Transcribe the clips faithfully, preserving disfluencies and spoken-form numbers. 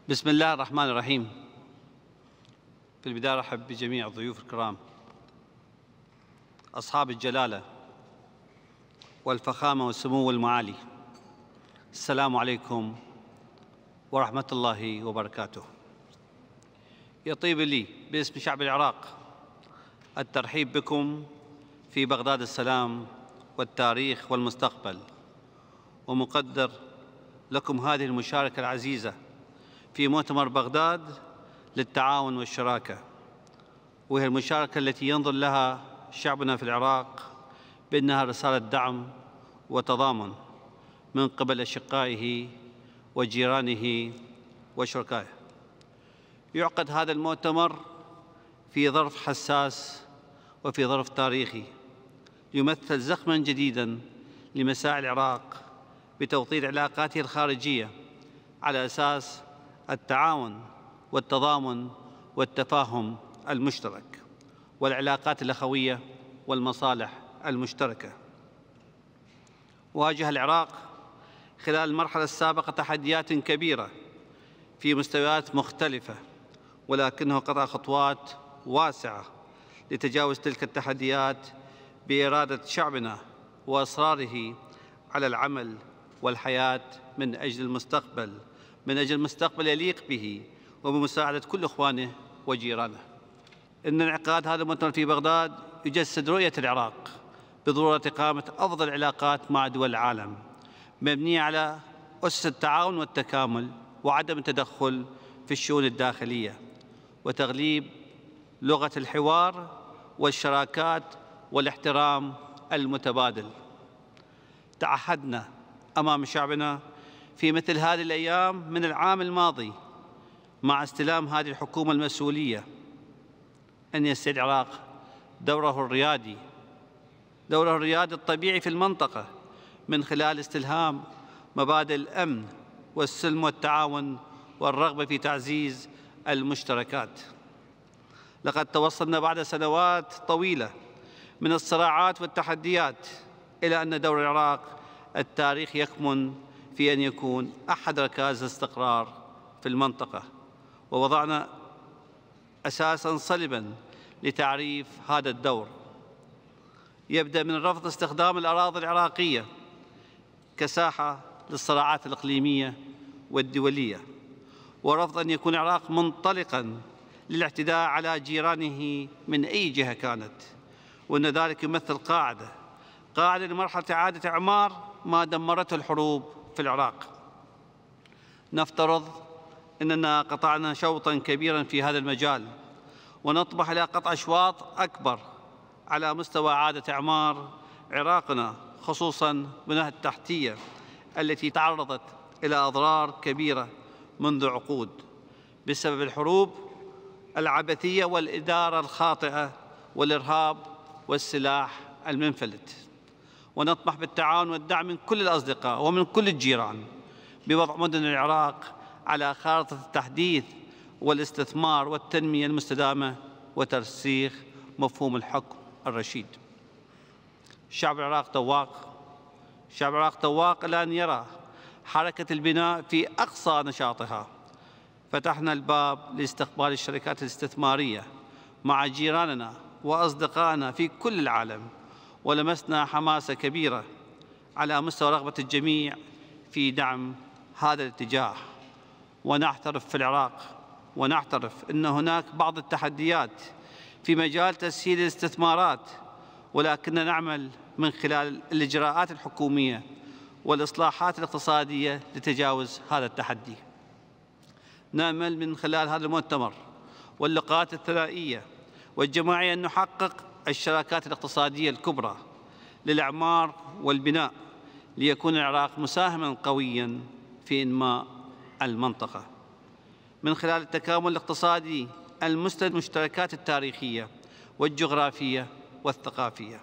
بسم الله الرحمن الرحيم. في البداية أرحب بجميع الضيوف الكرام أصحاب الجلالة والفخامة والسمو والمعالي. السلام عليكم ورحمة الله وبركاته. يطيب لي باسم شعب العراق الترحيب بكم في بغداد السلام والتاريخ والمستقبل، ومقدر لكم هذه المشاركة العزيزة في مؤتمر بغداد للتعاون والشراكة، وهي المشاركة التي ينظر لها شعبنا في العراق بأنها رسالة دعم وتضامن من قبل أشقائه وجيرانه وشركائه. يعقد هذا المؤتمر في ظرف حساس وفي ظرف تاريخي يمثل زخماً جديداً لمساعي العراق بتوطيد علاقاته الخارجية على أساس التعاون والتضامن والتفاهم المشترك والعلاقات الأخوية والمصالح المشتركة. واجه العراق خلال المرحلة السابقة تحديات كبيرة في مستويات مختلفة، ولكنه قطع خطوات واسعة لتجاوز تلك التحديات بإرادة شعبنا وإصراره على العمل والحياة من أجل المستقبل، من أجل مستقبل يليق به وبمساعدة كل إخوانه وجيرانه. إن انعقاد هذا المؤتمر في بغداد يجسد رؤية العراق بضرورة إقامة أفضل العلاقات مع دول العالم مبنية على أسس التعاون والتكامل وعدم التدخل في الشؤون الداخلية، وتغليب لغة الحوار والشراكات والاحترام المتبادل. تعهدنا أمام شعبنا في مثل هذه الأيام من العام الماضي مع استلام هذه الحكومة المسؤولية أن يستعيد العراق دوره الريادي دوره الريادي الطبيعي في المنطقة من خلال استلهام مبادئ الأمن والسلم والتعاون والرغبة في تعزيز المشتركات. لقد توصلنا بعد سنوات طويلة من الصراعات والتحديات إلى أن دور العراق التاريخ يكمن في أن يكون أحد ركائز الاستقرار في المنطقة، ووضعنا أساساً صلباً لتعريف هذا الدور. يبدأ من رفض استخدام الأراضي العراقية كساحة للصراعات الإقليمية والدولية، ورفض أن يكون العراق منطلقاً للاعتداء على جيرانه من أي جهة كانت، وأن ذلك يمثل قاعدة قاعدة لمرحلة إعادة إعمار ما دمرته الحروب في العراق. نفترض أننا قطعنا شوطاً كبيراً في هذا المجال، ونطمح إلى قطع أشواط أكبر على مستوى إعادة إعمار عراقنا، خصوصاً بناء التحتية التي تعرضت إلى أضرار كبيرة منذ عقود بسبب الحروب العبثية والإدارة الخاطئة والإرهاب والسلاح المنفلت. ونطمح بالتعاون والدعم من كل الأصدقاء ومن كل الجيران بوضع مدن العراق على خارطة التحديث والاستثمار والتنمية المستدامة وترسيخ مفهوم الحكم الرشيد. شعب العراق تواق شعب العراق تواق إلى أن يرى حركة البناء في أقصى نشاطها. فتحنا الباب لاستقبال الشركات الاستثمارية مع جيراننا وأصدقائنا في كل العالم، ولمسنا حماسة كبيرة على مستوى رغبة الجميع في دعم هذا الاتجاه. ونعترف في العراق ونعترف أن هناك بعض التحديات في مجال تسهيل الاستثمارات، ولكننا نعمل من خلال الإجراءات الحكومية والإصلاحات الاقتصادية لتجاوز هذا التحدي. نأمل من خلال هذا المؤتمر واللقاءات الثنائية والجماعية أن نحقق الشراكات الاقتصادية الكبرى للإعمار والبناء، ليكون العراق مساهماً قوياً في إنماء المنطقة من خلال التكامل الاقتصادي المستند المشتركات التاريخية والجغرافية والثقافية.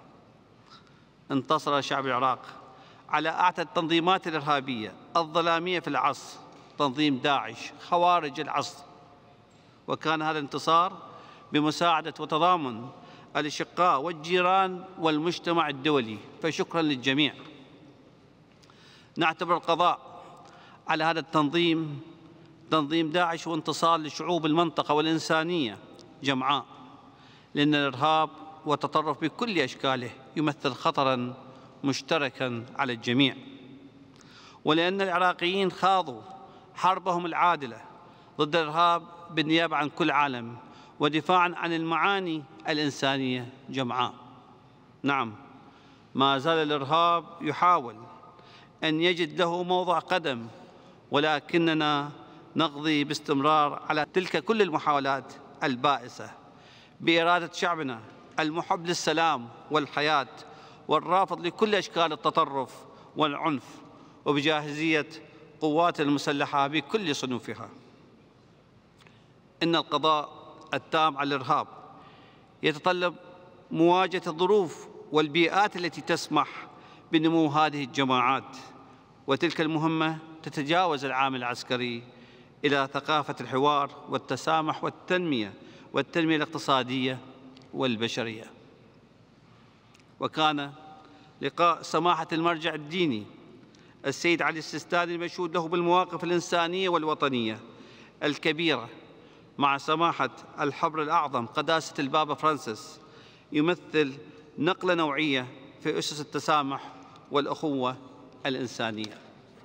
انتصر شعب العراق على أعتى التنظيمات الإرهابية الظلامية في العصر، تنظيم داعش، خوارج العصر، وكان هذا الانتصار بمساعدة وتضامن الأشقاء والجيران والمجتمع الدولي، فشكراً للجميع. نعتبر القضاء على هذا التنظيم تنظيم داعش وانتصار لشعوب المنطقة والإنسانية جمعاء، لأن الإرهاب والتطرف بكل أشكاله يمثل خطراً مشتركاً على الجميع، ولأن العراقيين خاضوا حربهم العادلة ضد الإرهاب بالنيابة عن كل عالم ودفاعاً عن المعاني الإنسانية جمعاء. نعم، ما زال الإرهاب يحاول أن يجد له موضع قدم، ولكننا نقضي باستمرار على تلك كل المحاولات البائسة بإرادة شعبنا المحب للسلام والحياة والرافض لكل أشكال التطرف والعنف، وبجاهزية قواتنا المسلحة بكل صنوفها. إن القضاء التام على الإرهاب يتطلب مواجهة الظروف والبيئات التي تسمح بنمو هذه الجماعات، وتلك المهمة تتجاوز العامل العسكري إلى ثقافة الحوار والتسامح والتنمية والتنمية الاقتصادية والبشرية. وكان لقاء سماحة المرجع الديني السيد علي السيستاني المشهود له بالمواقف الإنسانية والوطنية الكبيرة مع سماحة الحبر الأعظم قداسة البابا فرانسيس يمثل نقلة نوعية في أسس التسامح والأخوة الإنسانية.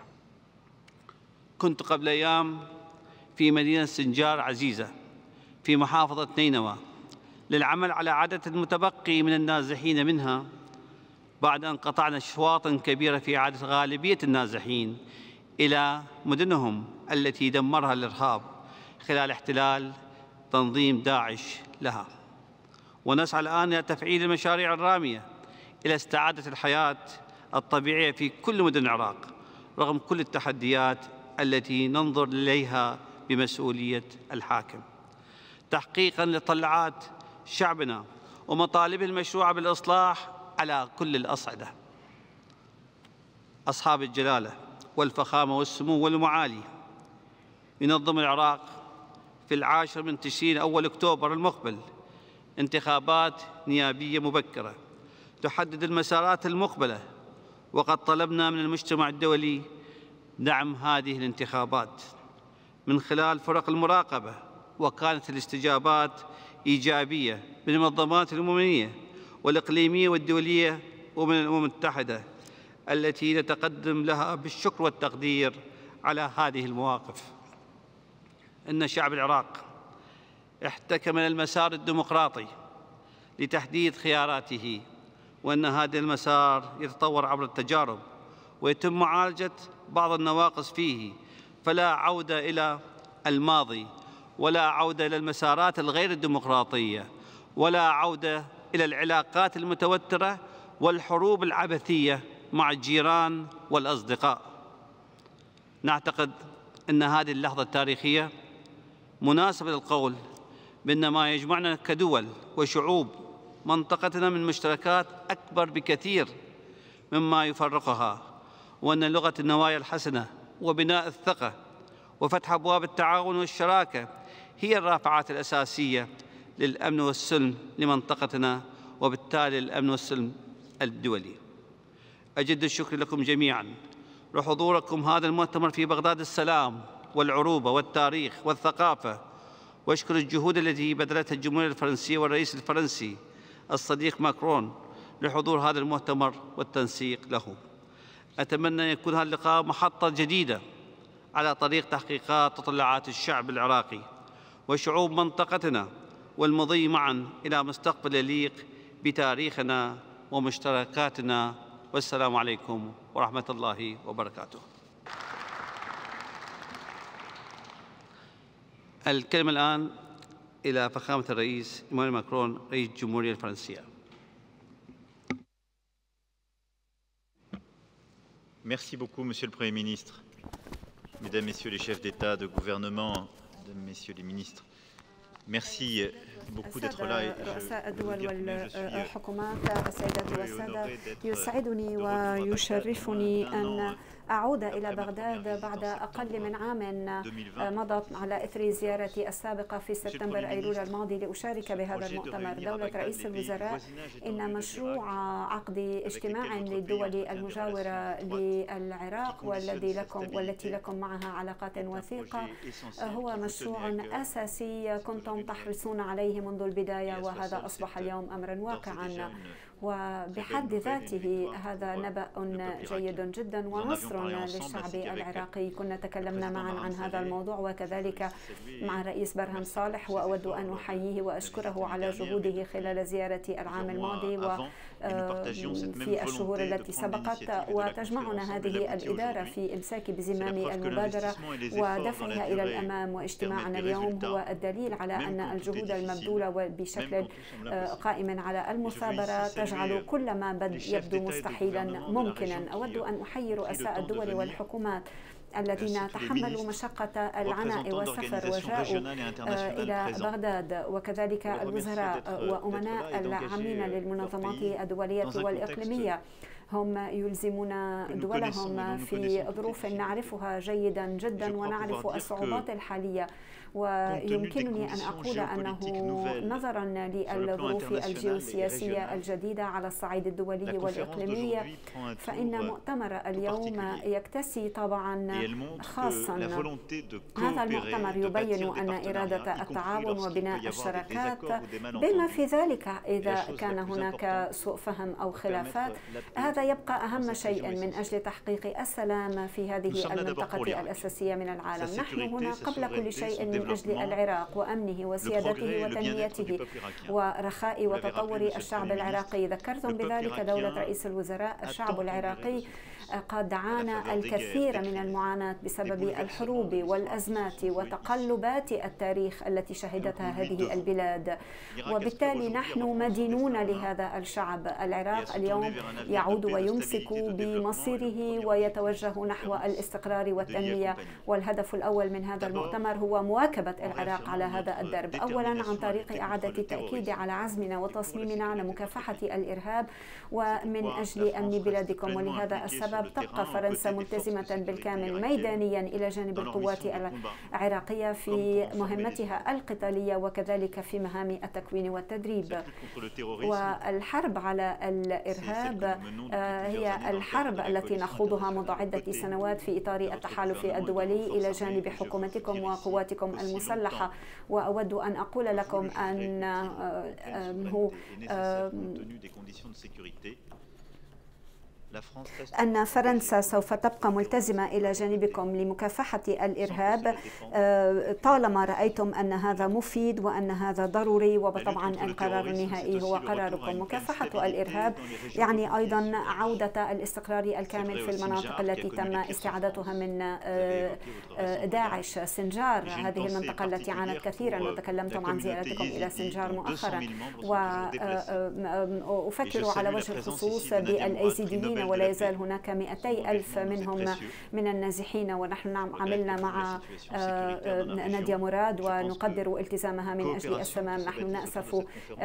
كنت قبل أيام في مدينة سنجار عزيزة في محافظة نينوى للعمل على عدد المتبقي من النازحين منها، بعد أن قطعنا أشواطاً كبيرة في إعادة غالبية النازحين إلى مدنهم التي دمرها الإرهاب خلال احتلال تنظيم داعش لها. ونسعى الآن إلى تفعيل المشاريع الرامية إلى استعادة الحياة الطبيعية في كل مدن العراق رغم كل التحديات التي ننظر إليها بمسؤولية الحاكم، تحقيقاً لطلعات شعبنا ومطالبه المشروعة بالإصلاح على كل الأصعدة. أصحاب الجلالة والفخامة والسمو والمعالي، ينظم العراق في العاشر من تشرين أول أكتوبر المقبل انتخابات نيابية مبكرة تحدد المسارات المقبلة، وقد طلبنا من المجتمع الدولي دعم هذه الانتخابات من خلال فرق المراقبة، وكانت الاستجابات إيجابية من المنظمات الأممية والإقليمية والدولية ومن الأمم المتحدة التي نتقدم لها بالشكر والتقدير على هذه المواقف. إن شعب العراق احتكم إلى المسار الديمقراطي لتحديد خياراته، وأن هذا المسار يتطور عبر التجارب ويتم معالجة بعض النواقص فيه، فلا عودة إلى الماضي ولا عودة إلى المسارات الغير الديمقراطية ولا عودة إلى العلاقات المتوترة والحروب العبثية مع الجيران والأصدقاء. نعتقد أن هذه اللحظة التاريخية مناسبة للقول بأن ما يجمعنا كدول وشعوب منطقتنا من مشتركات أكبر بكثير مما يفرقها، وأن لغة النوايا الحسنة وبناء الثقة وفتح أبواب التعاون والشراكة هي الرافعات الأساسية للأمن والسلم لمنطقتنا، وبالتالي الأمن والسلم الدولي. أجد الشكر لكم جميعاً لحضوركم هذا المؤتمر في بغداد السلام والعروبة والتاريخ والثقافة، وأشكر الجهود التي بذلتها الجمهورية الفرنسية والرئيس الفرنسي الصديق ماكرون لحضور هذا المؤتمر والتنسيق له. أتمنى أن يكون هذا اللقاء محطة جديدة على طريق تحقيقات تطلعات الشعب العراقي وشعوب منطقتنا، والمضي معاً إلى مستقبل يليق بتاريخنا ومشتركاتنا. والسلام عليكم ورحمة الله وبركاته. الكلمة الآن إلى فخامة الرئيس إيمانويل ماكرون رئيس الجمهورية الفرنسية. Merci beaucoup, Monsieur le Premier ministre, Mesdames, Messieurs les chefs d'État, de gouvernement, Mesdames, Messieurs les ministres. Merci beaucoup d'être là. رؤساء الدول والحكومات، السيدات والسادة، يسعدني ويشرفني أن أعود إلى بغداد بعد أقل من عام مضت على إثر زيارتي السابقة في سبتمبر أيلول الماضي لأشارك بهذا المؤتمر. دولة رئيس الوزراء، إن مشروع عقد اجتماع للدول المجاورة للعراق والذي لكم والتي لكم معها علاقات وثيقة هو مشروع أساسي كنتم تحرصون عليه منذ البداية، وهذا أصبح اليوم أمرا واقعا، وبحد ذاته هذا نبأ جيد جدا ونصر للشعب العراقي. كنا تكلمنا معا عن هذا الموضوع وكذلك مع الرئيس برهم صالح، وأود أن أحييه وأشكره على جهوده خلال زيارتي العام الماضي وفي الشهور التي سبقت. وتجمعنا هذه الإدارة في إمساك بزمام المبادرة ودفعها إلى الأمام، واجتماعنا اليوم هو الدليل على أن الجهود المبذولة بشكل قائم على المثابرة تجعل كل ما يبدو مستحيلا ممكنا. أود أن أحيي رؤساء الدول والحكومات الذين تحملوا مشقة العناء والسفر وجاءوا إلى بغداد، وكذلك الوزراء وأمناء العامين للمنظمات الدولية والإقليمية. هم يلزمون دولهم في ظروف نعرفها جيدا جدا ونعرف الصعوبات الحالية، ويمكنني أن أقول أنه نظرا للظروف الجيوسياسية الجديدة على الصعيد الدولي والإقليمي فإن مؤتمر اليوم يكتسي طبعا خاصا. هذا المؤتمر يبين أن إرادة التعاون وبناء الشراكات بما في ذلك إذا كان هناك سوء فهم أو خلافات، هذا يبقى أهم شيء من أجل تحقيق السلام في هذه المنطقة الأساسية من العالم. نحن هنا قبل كل شيء من أجل العراق وأمنه وسيادته وتنميته ورخاء وتطور الشعب العراقي. ذكرتم بذلك دولة رئيس الوزراء. الشعب العراقي قد عانى الكثير من المعاناة بسبب الحروب والأزمات وتقلبات التاريخ التي شهدتها هذه البلاد، وبالتالي نحن مدينون لهذا الشعب. العراق اليوم يعود ويمسك بمصيره ويتوجه نحو الاستقرار والتنمية، والهدف الأول من هذا المؤتمر هو مواكبة العراق على هذا الدرب، أولا عن طريق إعادة التأكيد على عزمنا وتصميمنا على مكافحة الإرهاب ومن أجل أمن بلادكم. ولهذا السبب تبقى فرنسا ملتزمة بالكامل ميدانيا إلى جانب القوات العراقية في مهمتها القتالية وكذلك في مهام التكوين والتدريب. والحرب على الإرهاب هي الحرب التي نخوضها منذ عدة سنوات في إطار التحالف الدولي إلى جانب حكومتكم وقواتكم المسلحة. وأود أن أقول لكم أنه أن فرنسا سوف تبقى ملتزمة إلى جانبكم لمكافحة الإرهاب طالما رأيتم أن هذا مفيد وأن هذا ضروري، وطبعا القرار النهائي هو قراركم. مكافحة الإرهاب يعني أيضا عودة الاستقرار الكامل في المناطق التي تم استعادتها من داعش. سنجار، هذه المنطقة التي عانت كثيرا، وتكلمتم عن زيارتكم إلى سنجار مؤخرا، وأفكر على وجه الخصوص بالأيزيديين، ولا يزال هناك مئتي ألف منهم من النازحين، ونحن عملنا مع نادية مراد ونقدر التزامها من أجل السلام. نحن نأسف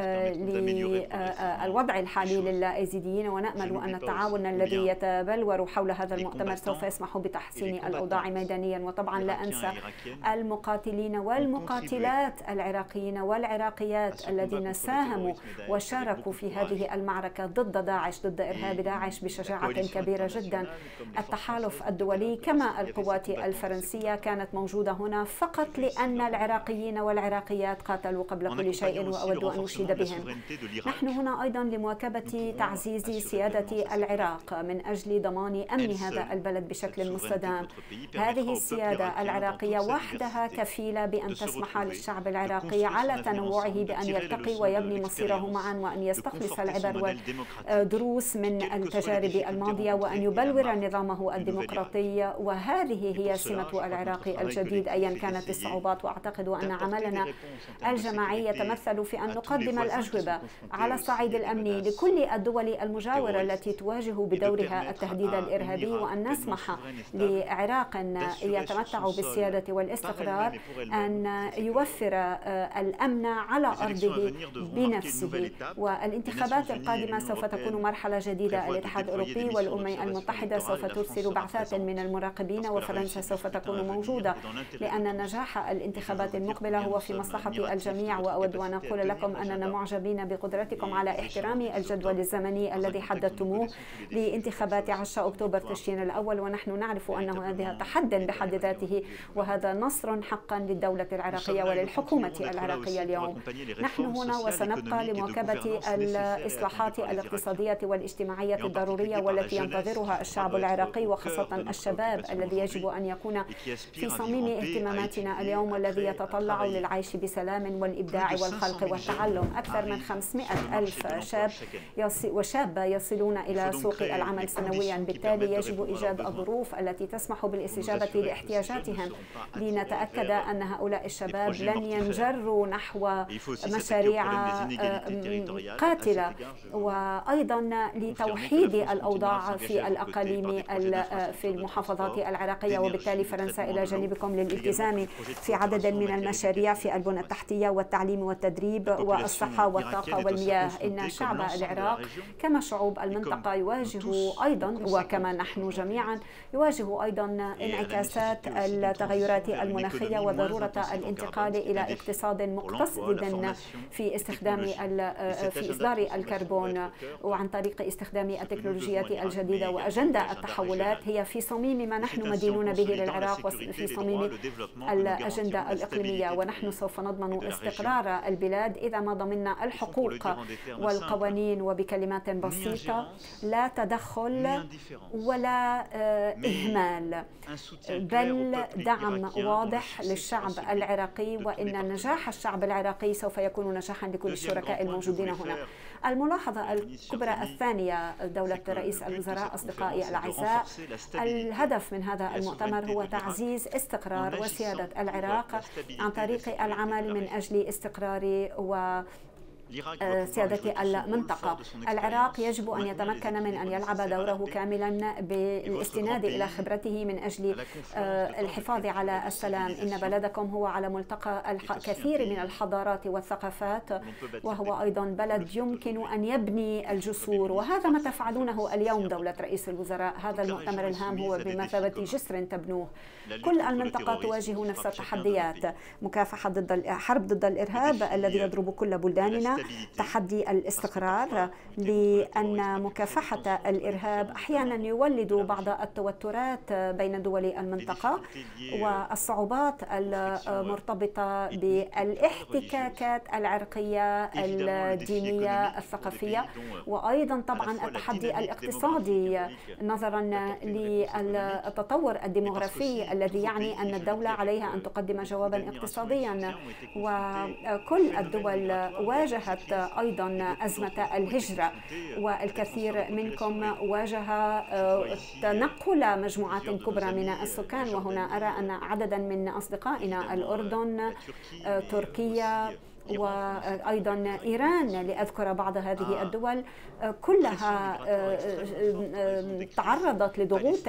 للوضع الحالي للأيزيديين، ونأمل أن التعاون الذي يتبلور حول هذا المؤتمر سوف يسمح بتحسين الأوضاع ميدانيا. وطبعا لا أنسى المقاتلين والمقاتلات العراقيين والعراقيات الذين ساهموا وشاركوا في هذه المعركة ضد داعش، ضد إرهاب داعش بشجاعة كبيرة جدا. التحالف الدولي كما القوات الفرنسية كانت موجودة هنا فقط لأن العراقيين والعراقيات قاتلوا قبل كل شيء، وأود أن أشيد بهم. نحن هنا أيضا لمواكبة تعزيز سيادة العراق من أجل ضمان أمن هذا البلد بشكل مستدام. هذه السيادة العراقية وحدها كفيلة بأن تسمح للشعب العراقي على تنوعه بأن يلتقي ويبني مصيره معا، وأن يستخلص العبر والدروس من التجارب الماضية، وأن يبلور نظامه الديمقراطي. وهذه هي سمة العراق الجديد أيا كانت الصعوبات. وأعتقد أن عملنا الجماعي يتمثل في أن نقدم الأجوبة على الصعيد الأمني لكل الدول المجاورة التي تواجه بدورها التهديد الإرهابي، وأن نسمح لعراق يتمتع بالسيادة والاستقرار أن يوفر الأمن على أرضه بنفسه. والانتخابات القادمة سوف تكون مرحلة جديدة. الاتحاد الأوروبي الأوروبي والأمم المتحدة سوف ترسل بعثات من المراقبين، وفرنسا سوف تكون موجودة، لأن نجاح الانتخابات المقبلة هو في مصلحة الجميع. وأود أن أقول لكم أننا معجبين بقدرتكم على احترام الجدول الزمني الذي حددتموه لانتخابات عشرة أكتوبر تشرين الأول، ونحن نعرف أنه هذا تحدي بحد ذاته، وهذا نصر حقا للدولة العراقية وللحكومة العراقية اليوم. نحن هنا وسنبقى لمواكبة الإصلاحات الاقتصادية والاجتماعية الضرورية والتي ينتظرها الشعب العراقي، وخاصة الشباب الذي يجب أن يكون في صميم اهتماماتنا اليوم، والذي يتطلع للعيش بسلام والإبداع والخلق والتعلم. أكثر من خمسمائة ألف شاب وشابة يصلون إلى سوق العمل سنويا، بالتالي يجب إيجاد الظروف التي تسمح بالاستجابة لاحتياجاتهم لنتأكد أن هؤلاء الشباب لن ينجروا نحو مشاريع قاتلة، وأيضا لتوحيد الأوضاع في الأقاليم في المحافظات العراقية. وبالتالي فرنسا إلى جانبكم للالتزام في عدد من المشاريع في البنى التحتية والتعليم والتدريب والصحة والطاقة والمياه. إن شعب العراق كما شعوب المنطقة يواجه أيضا، وكما نحن جميعا يواجه أيضا انعكاسات التغيرات المناخية وضرورة الانتقال إلى اقتصاد مقتصد في استخدام في إصدار الكربون وعن طريق استخدام التكنولوجيات الجديدة. وأجندة التحولات هي في صميم ما نحن مدينون به للعراق وفي صميم الأجندة الإقليمية، ونحن سوف نضمن استقرار البلاد إذا ما ضمننا الحقوق والقوانين، وبكلمات بسيطة لا تدخل ولا إهمال، بل دعم واضح للشعب العراقي، وإن نجاح الشعب العراقي سوف يكون نجاحا لكل الشركاء الموجودين هنا. الملاحظة الكبرى الثانية دولة رئيس الوزراء أصدقائي الأعزاء، الهدف من هذا المؤتمر هو تعزيز استقرار وسيادة العراق عن طريق العمل من أجل استقرار و سيادة المنطقة. العراق يجب أن يتمكن من أن يلعب دوره كاملا بالاستناد إلى خبرته من أجل الحفاظ على السلام. إن بلدكم هو على ملتقى الكثير من الحضارات والثقافات، وهو أيضا بلد يمكن أن يبني الجسور، وهذا ما تفعلونه اليوم دولة رئيس الوزراء. هذا المؤتمر الهام هو بمثابة جسر تبنوه. كل المنطقة تواجه نفس التحديات: مكافحة ضد الحرب ضد الإرهاب الذي يضرب كل بلداننا، تحدي الاستقرار، لأن مكافحة الإرهاب أحيانا يولد بعض التوترات بين دول المنطقة والصعوبات المرتبطة بالاحتكاكات العرقية الدينية الثقافية، وأيضا طبعا التحدي الاقتصادي نظرا للتطور الديموغرافي الذي يعني أن الدولة عليها أن تقدم جوابا اقتصاديا. وكل الدول واجهت أيضا أزمة الهجرة، والكثير منكم واجه تنقل مجموعات كبرى من السكان، وهنا أرى أن عددا من أصدقائنا الأردن، تركيا، وأيضا إيران لأذكر بعض هذه الدول كلها تعرضت لضغوط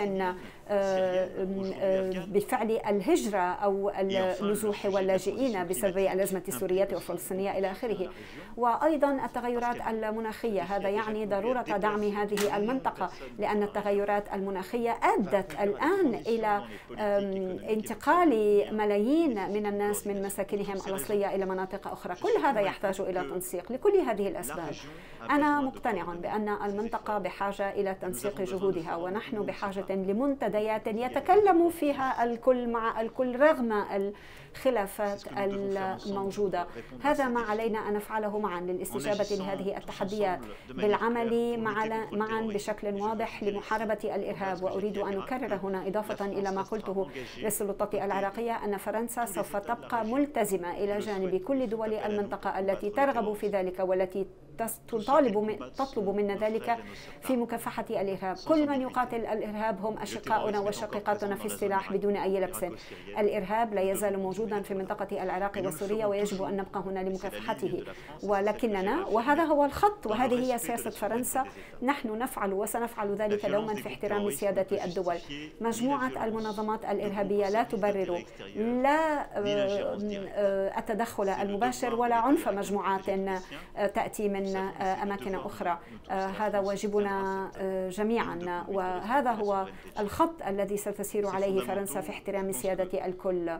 بفعل الهجرة أو النزوح واللاجئين بسبب الأزمة السورية والفلسطينية إلى آخره. وأيضا التغيرات المناخية، هذا يعني ضرورة دعم هذه المنطقة، لأن التغيرات المناخية أدت الآن إلى انتقال ملايين من الناس من مساكنهم الأصلية إلى مناطق أخرى. كل هذا يحتاج إلى تنسيق. لكل هذه الأسباب أنا مقتنع بأن المنطقة بحاجة إلى تنسيق جهودها، ونحن بحاجة لمنتديات يتكلم فيها الكل مع الكل رغم الخلافات الموجودة. هذا ما علينا أن نفعله معا للاستجابة لهذه التحديات، بالعمل معا بشكل واضح لمحاربة الإرهاب. وأريد أن أكرر هنا إضافة إلى ما قلته للسلطات العراقية أن فرنسا سوف تبقى ملتزمة إلى جانب كل دول المنطقة التي ترغب في ذلك والتي تطالب تطلب منا ذلك في مكافحة الإرهاب. كل من يقاتل الإرهاب هم أشقاؤنا وشقيقاتنا في السلاح بدون أي لبس. الإرهاب لا يزال موجودا في منطقة العراق وسوريا، ويجب أن نبقى هنا لمكافحته. ولكننا، وهذا هو الخط وهذه هي سياسة فرنسا، نحن نفعل وسنفعل ذلك دوما في احترام سيادة الدول. مجموعة المنظمات الإرهابية لا تبرر لا التدخل المباشر ولا عنف مجموعات تأتي من من أماكن أخرى. هذا واجبنا جميعا، وهذا هو الخط الذي ستسير عليه فرنسا في احترام سيادة الكل.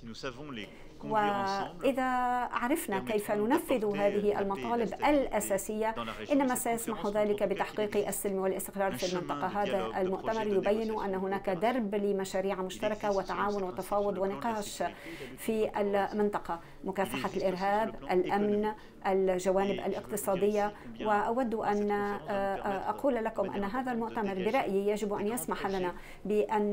وإذا عرفنا كيف ننفذ هذه المطالب الأساسية إنما سيسمح ذلك بتحقيق السلم والاستقرار في المنطقة. هذا المؤتمر يبين أن هناك درب لمشاريع مشتركة وتعاون وتفاوض ونقاش في المنطقة، مكافحة الإرهاب، الأمن، الجوانب الاقتصادية. وأود أن أقول لكم أن هذا المؤتمر برأيي يجب أن يسمح لنا بأن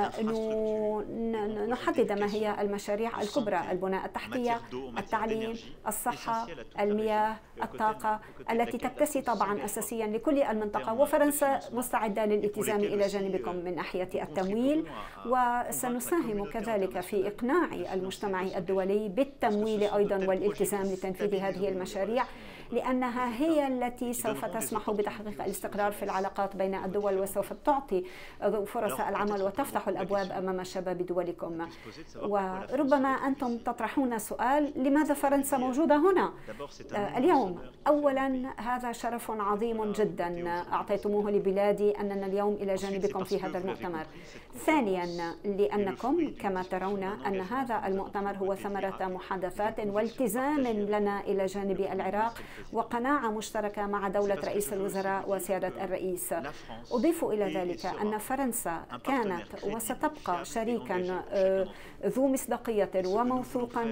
نحدد ما هي المشاريع الكبرى: البناء التحتية، التعليم، الصحة، المياه، الطاقة، التي تكتسي طبعا أساسيا لكل المنطقة. وفرنسا مستعدة للالتزام إلى جانبكم من ناحية التمويل، وسنساهم كذلك في إقناع المجتمع الدولي بالتمويل أيضا والالتزام لتنفيذ هذه المشاريع، لأنها هي التي سوف تسمح بتحقيق الاستقرار في العلاقات بين الدول، وسوف تعطي فرص العمل وتفتح الأبواب أمام شباب دولكم. وربما أنتم تطرحون سؤال: لماذا فرنسا موجودة هنا اليوم؟ أولا، هذا شرف عظيم جدا أعطيتموه لبلادي أننا اليوم إلى جانبكم في هذا المؤتمر. ثانيا، لأنكم كما ترون أن هذا المؤتمر هو ثمرة محادثات والتزام لنا إلى جانب العراق وقناعة مشتركة مع دولة رئيس الوزراء وسيادة الرئيس. أضيف إلى ذلك أن فرنسا كانت وستبقى شريكا ذو مصداقية وموثوقا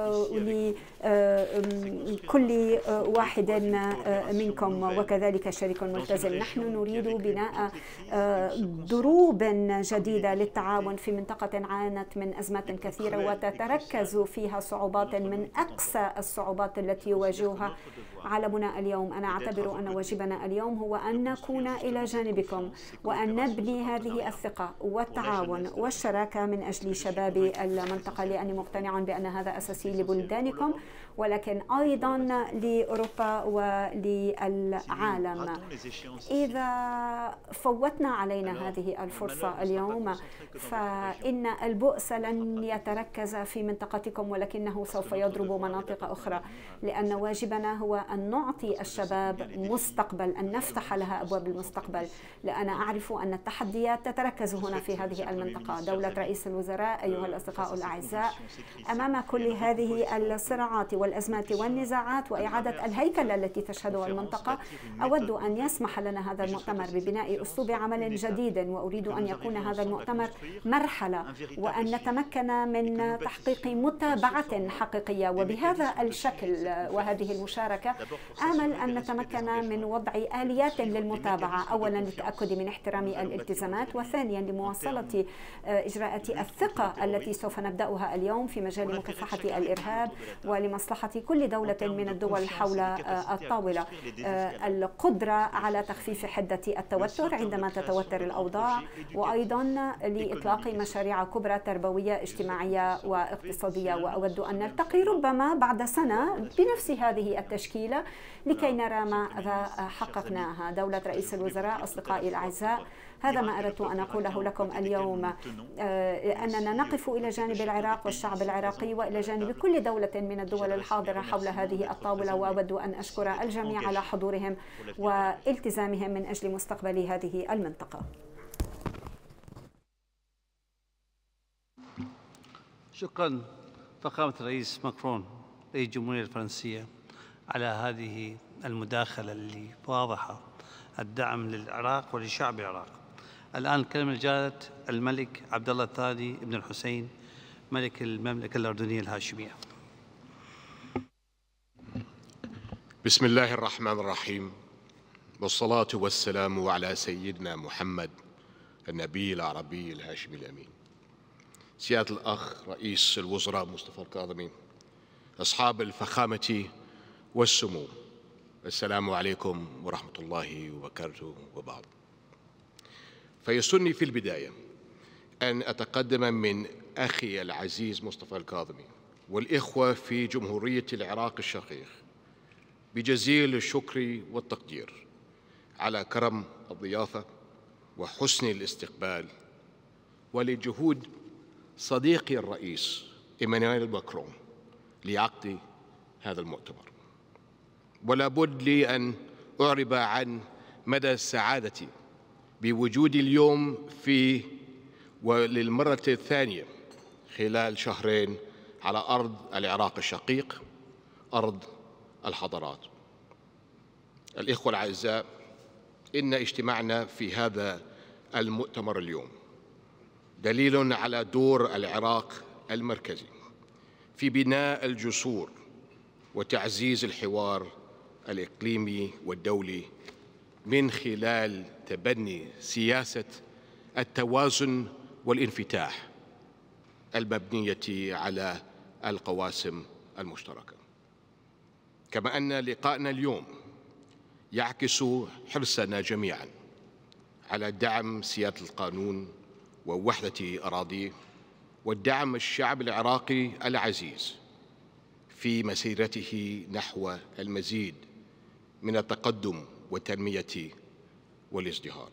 لكل واحد منكم، وكذلك شريك ملتزم. نحن نريد بناء دروب جديدة للتعاون في منطقة عانت من أزمات كثيرة وتتركز فيها صعوبات من أقصى الصعوبات التي يواجهها عالمنا اليوم. أنا أعتبر أن واجبنا اليوم هو أن نكون إلى جانبكم وأن نبني هذه الثقة والتعاون والشراكة من أجل شباب المنطقة، لأني مقتنع بأن هذا أساسي لبلدانكم ولكن أيضا لأوروبا وللعالم. إذا فوتنا علينا هذه الفرصة اليوم فإن البؤس لن يتركز في منطقتكم ولكنه سوف يضرب مناطق أخرى، لأن واجبنا هو أن نعطي الشباب مستقبل، أن نفتح لها أبواب المستقبل. لأنا أعرف أن التحديات تتركز هنا في هذه المنطقة. دولة رئيس الوزراء أيها الأصدقاء الأعزاء، أمام كل هذه الصراعات والأزمات والنزاعات وإعادة الهيكلة التي تشهدها المنطقة، أود أن يسمح لنا هذا المؤتمر ببناء أسلوب عمل جديد، وأريد أن يكون هذا المؤتمر مرحلة وأن نتمكن من تحقيق متابعة حقيقية. وبهذا الشكل وهذه المشاركة آمل أن نتمكن من وضع آليات للمتابعة، أولا للتأكد من احترام الالتزامات، وثانيا لمواصلة إجراءات الثقة التي سوف نبدأها اليوم في مجال مكافحة الإرهاب ولمصلحة كل دولة من الدول حول الطاولة. القدرة على تخفيف حدة التوتر عندما تتوتر الأوضاع، وأيضا لإطلاق مشاريع كبرى تربوية اجتماعية واقتصادية. وأود أن نلتقي ربما بعد سنة بنفس هذه التشكيلة لكي نرى ماذا حققناها. دولة رئيس الوزراء، أصدقائي الأعزاء، هذا ما أردت أن أقوله لكم اليوم، أننا نقف إلى جانب العراق والشعب العراقي وإلى جانب كل دولة من الدول الحاضرة حول هذه الطاولة. وأود أن أشكر الجميع على حضورهم والتزامهم من أجل مستقبل هذه المنطقة. شكرا فخامة الرئيس ماكرون رئيس الجمهورية الفرنسية على هذه المداخلة اللي واضحة الدعم للعراق ولشعب العراق. الآن الكلمة لجلالة الملك عبد الله الثاني بن الحسين ملك المملكة الأردنية الهاشمية. بسم الله الرحمن الرحيم، والصلاة والسلام على سيدنا محمد النبي العربي الهاشمي الأمين. سيادة الأخ رئيس الوزراء مصطفى الكاظمي، أصحاب الفخامة والسمو، السلام عليكم ورحمة الله وبركاته وبعد. فيسرني في البداية أن أتقدم من أخي العزيز مصطفى الكاظمي والإخوة في جمهورية العراق الشقيق بجزيل الشكر والتقدير على كرم الضيافة وحسن الاستقبال، ولجهود صديقي الرئيس إيمانويل ماكرون لعقد هذا المؤتمر. ولا بد لي أن أعرب عن مدى السعادة بوجودي اليوم في وللمرة الثانية خلال شهرين على أرض العراق الشقيق، أرض الحضارات. الإخوة الأعزاء، إن اجتماعنا في هذا المؤتمر اليوم دليل على دور العراق المركزي في بناء الجسور وتعزيز الحوار الإقليمي والدولي من خلال تبني سياسة التوازن والانفتاح المبنية على القواسم المشتركة. كما أن لقاءنا اليوم يعكس حرصنا جميعا على دعم سيادة القانون ووحدة أراضيه والدعم الشعب العراقي العزيز في مسيرته نحو المزيد من التقدم والتنمية والازدهار.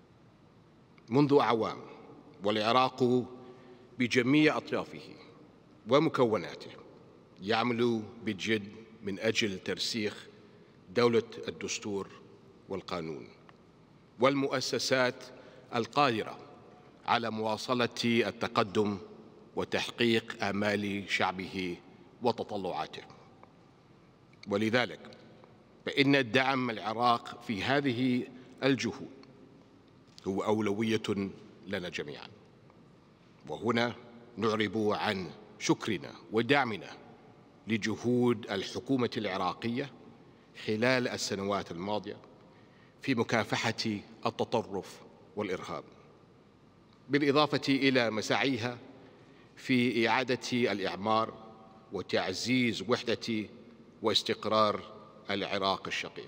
منذ أعوام والعراق بجميع أطيافه ومكوناته يعمل بجد من أجل ترسيخ دولة الدستور والقانون والمؤسسات القادرة على مواصلة التقدم وتحقيق آمال شعبه وتطلعاته. ولذلك فإن الدعم العراق في هذه الجهود هو أولوية لنا جميعا. وهنا نعرب عن شكرنا ودعمنا لجهود الحكومة العراقية خلال السنوات الماضية في مكافحة التطرف والإرهاب، بالإضافة إلى مساعيها في إعادة الإعمار وتعزيز وحدة واستقرار العراق الشقيق.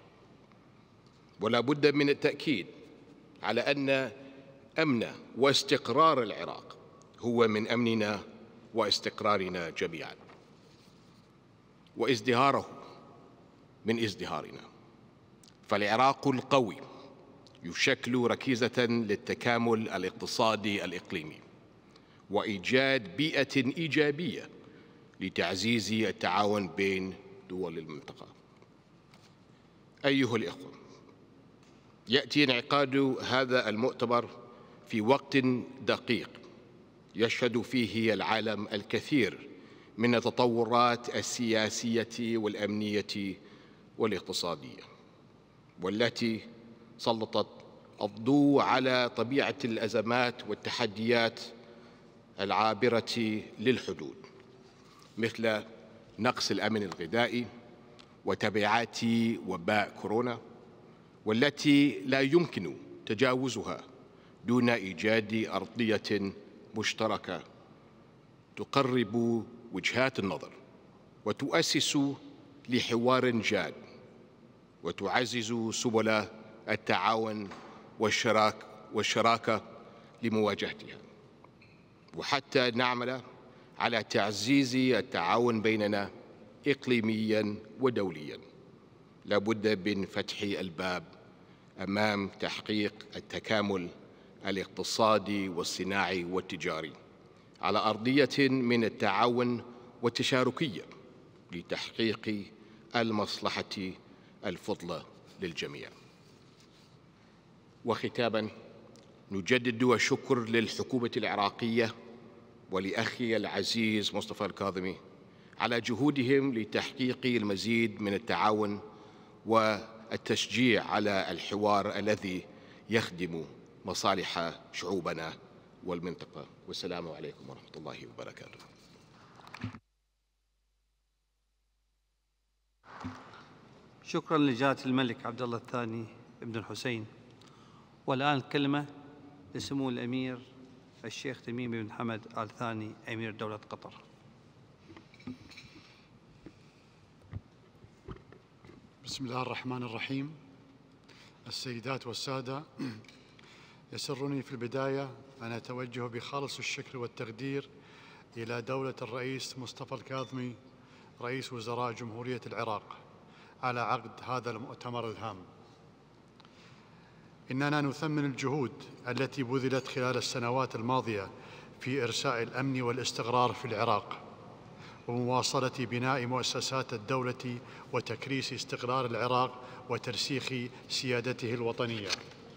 ولا بد من التأكيد على أن أمن واستقرار العراق هو من أمننا واستقرارنا جميعا، وازدهاره من ازدهارنا. فالعراق القوي يشكل ركيزة للتكامل الاقتصادي الإقليمي وإيجاد بيئة إيجابية لتعزيز التعاون بين دول المنطقة. أيها الإخوة، يأتي انعقاد هذا المؤتمر في وقت دقيق يشهد فيه العالم الكثير من التطورات السياسية والأمنية والاقتصادية، والتي سلطت الضوء على طبيعة الأزمات والتحديات العابرة للحدود، مثل نقص الأمن الغذائي وتبعات وباء كورونا، والتي لا يمكن تجاوزها دون إيجاد أرضية مشتركة تقرب وجهات النظر وتؤسس لحوار جاد وتعزز سبل التعاون والشراك والشراكة لمواجهتها، وحتى نعمل على تعزيز التعاون بيننا إقليمياً ودولياً. لا بد من فتح الباب أمام تحقيق التكامل الاقتصادي والصناعي والتجاري على أرضية من التعاون والتشاركية لتحقيق المصلحة الفضلى للجميع. وختاماً، نجدد الشكر للحكومة العراقية ولأخي العزيز مصطفى الكاظمي على جهودهم لتحقيق المزيد من التعاون والتشجيع على الحوار الذي يخدم مصالح شعوبنا والمنطقة. والسلام عليكم ورحمة الله وبركاته. شكرا لجلالة الملك عبد الله الثاني ابن الحسين. والآن الكلمة لسمو الأمير الشيخ تميم بن حمد آل ثاني أمير دولة قطر. بسم الله الرحمن الرحيم. السيدات والسادة، يسرني في البداية أن أتوجه بخالص الشكر والتقدير إلى دولة الرئيس مصطفى الكاظمي رئيس وزراء جمهورية العراق على عقد هذا المؤتمر الهام. إننا نثمن الجهود التي بذلت خلال السنوات الماضية في إرساء الأمن والاستقرار في العراق، ومواصلة بناء مؤسسات الدولة وتكريس استقرار العراق وترسيخ سيادته الوطنية.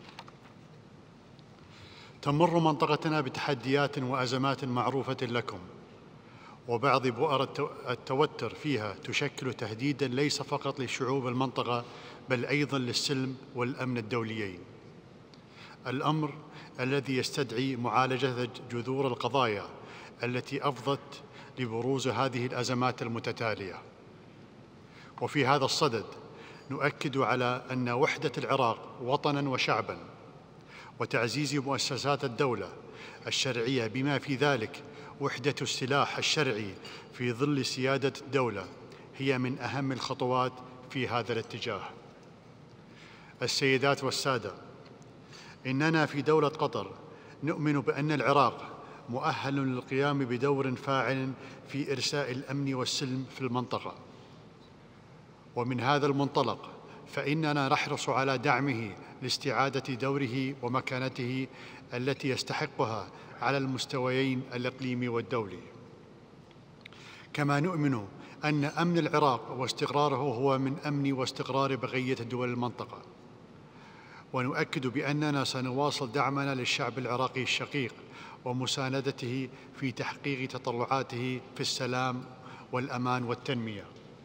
تمر منطقتنا بتحديات وأزمات معروفة لكم، وبعض بؤر التوتر فيها تشكل تهديداً ليس فقط لشعوب المنطقة بل أيضاً للسلم والأمن الدوليين. الأمر الذي يستدعي معالجة جذور القضايا التي أفضت لبروز هذه الأزمات المتتالية. وفي هذا الصدد نؤكد على أن وحدة العراق وطناً وشعباً وتعزيز مؤسسات الدولة الشرعية بما في ذلك وحدة السلاح الشرعي في ظل سيادة الدولة هي من أهم الخطوات في هذا الاتجاه. السيدات والسادة، إننا في دولة قطر نؤمن بأن العراق مؤهل للقيام بدور فاعل في إرساء الأمن والسلم في المنطقة، ومن هذا المنطلق فإننا نحرص على دعمه لاستعادة دوره ومكانته التي يستحقها على المستويين الإقليمي والدولي. كما نؤمن أن أمن العراق واستقراره هو من أمن واستقرار بقية دول المنطقة، ونؤكد بأننا سنواصل دعمنا للشعب العراقي الشقيق ومساندته في تحقيق تطلعاته في السلام والأمان والتنمية.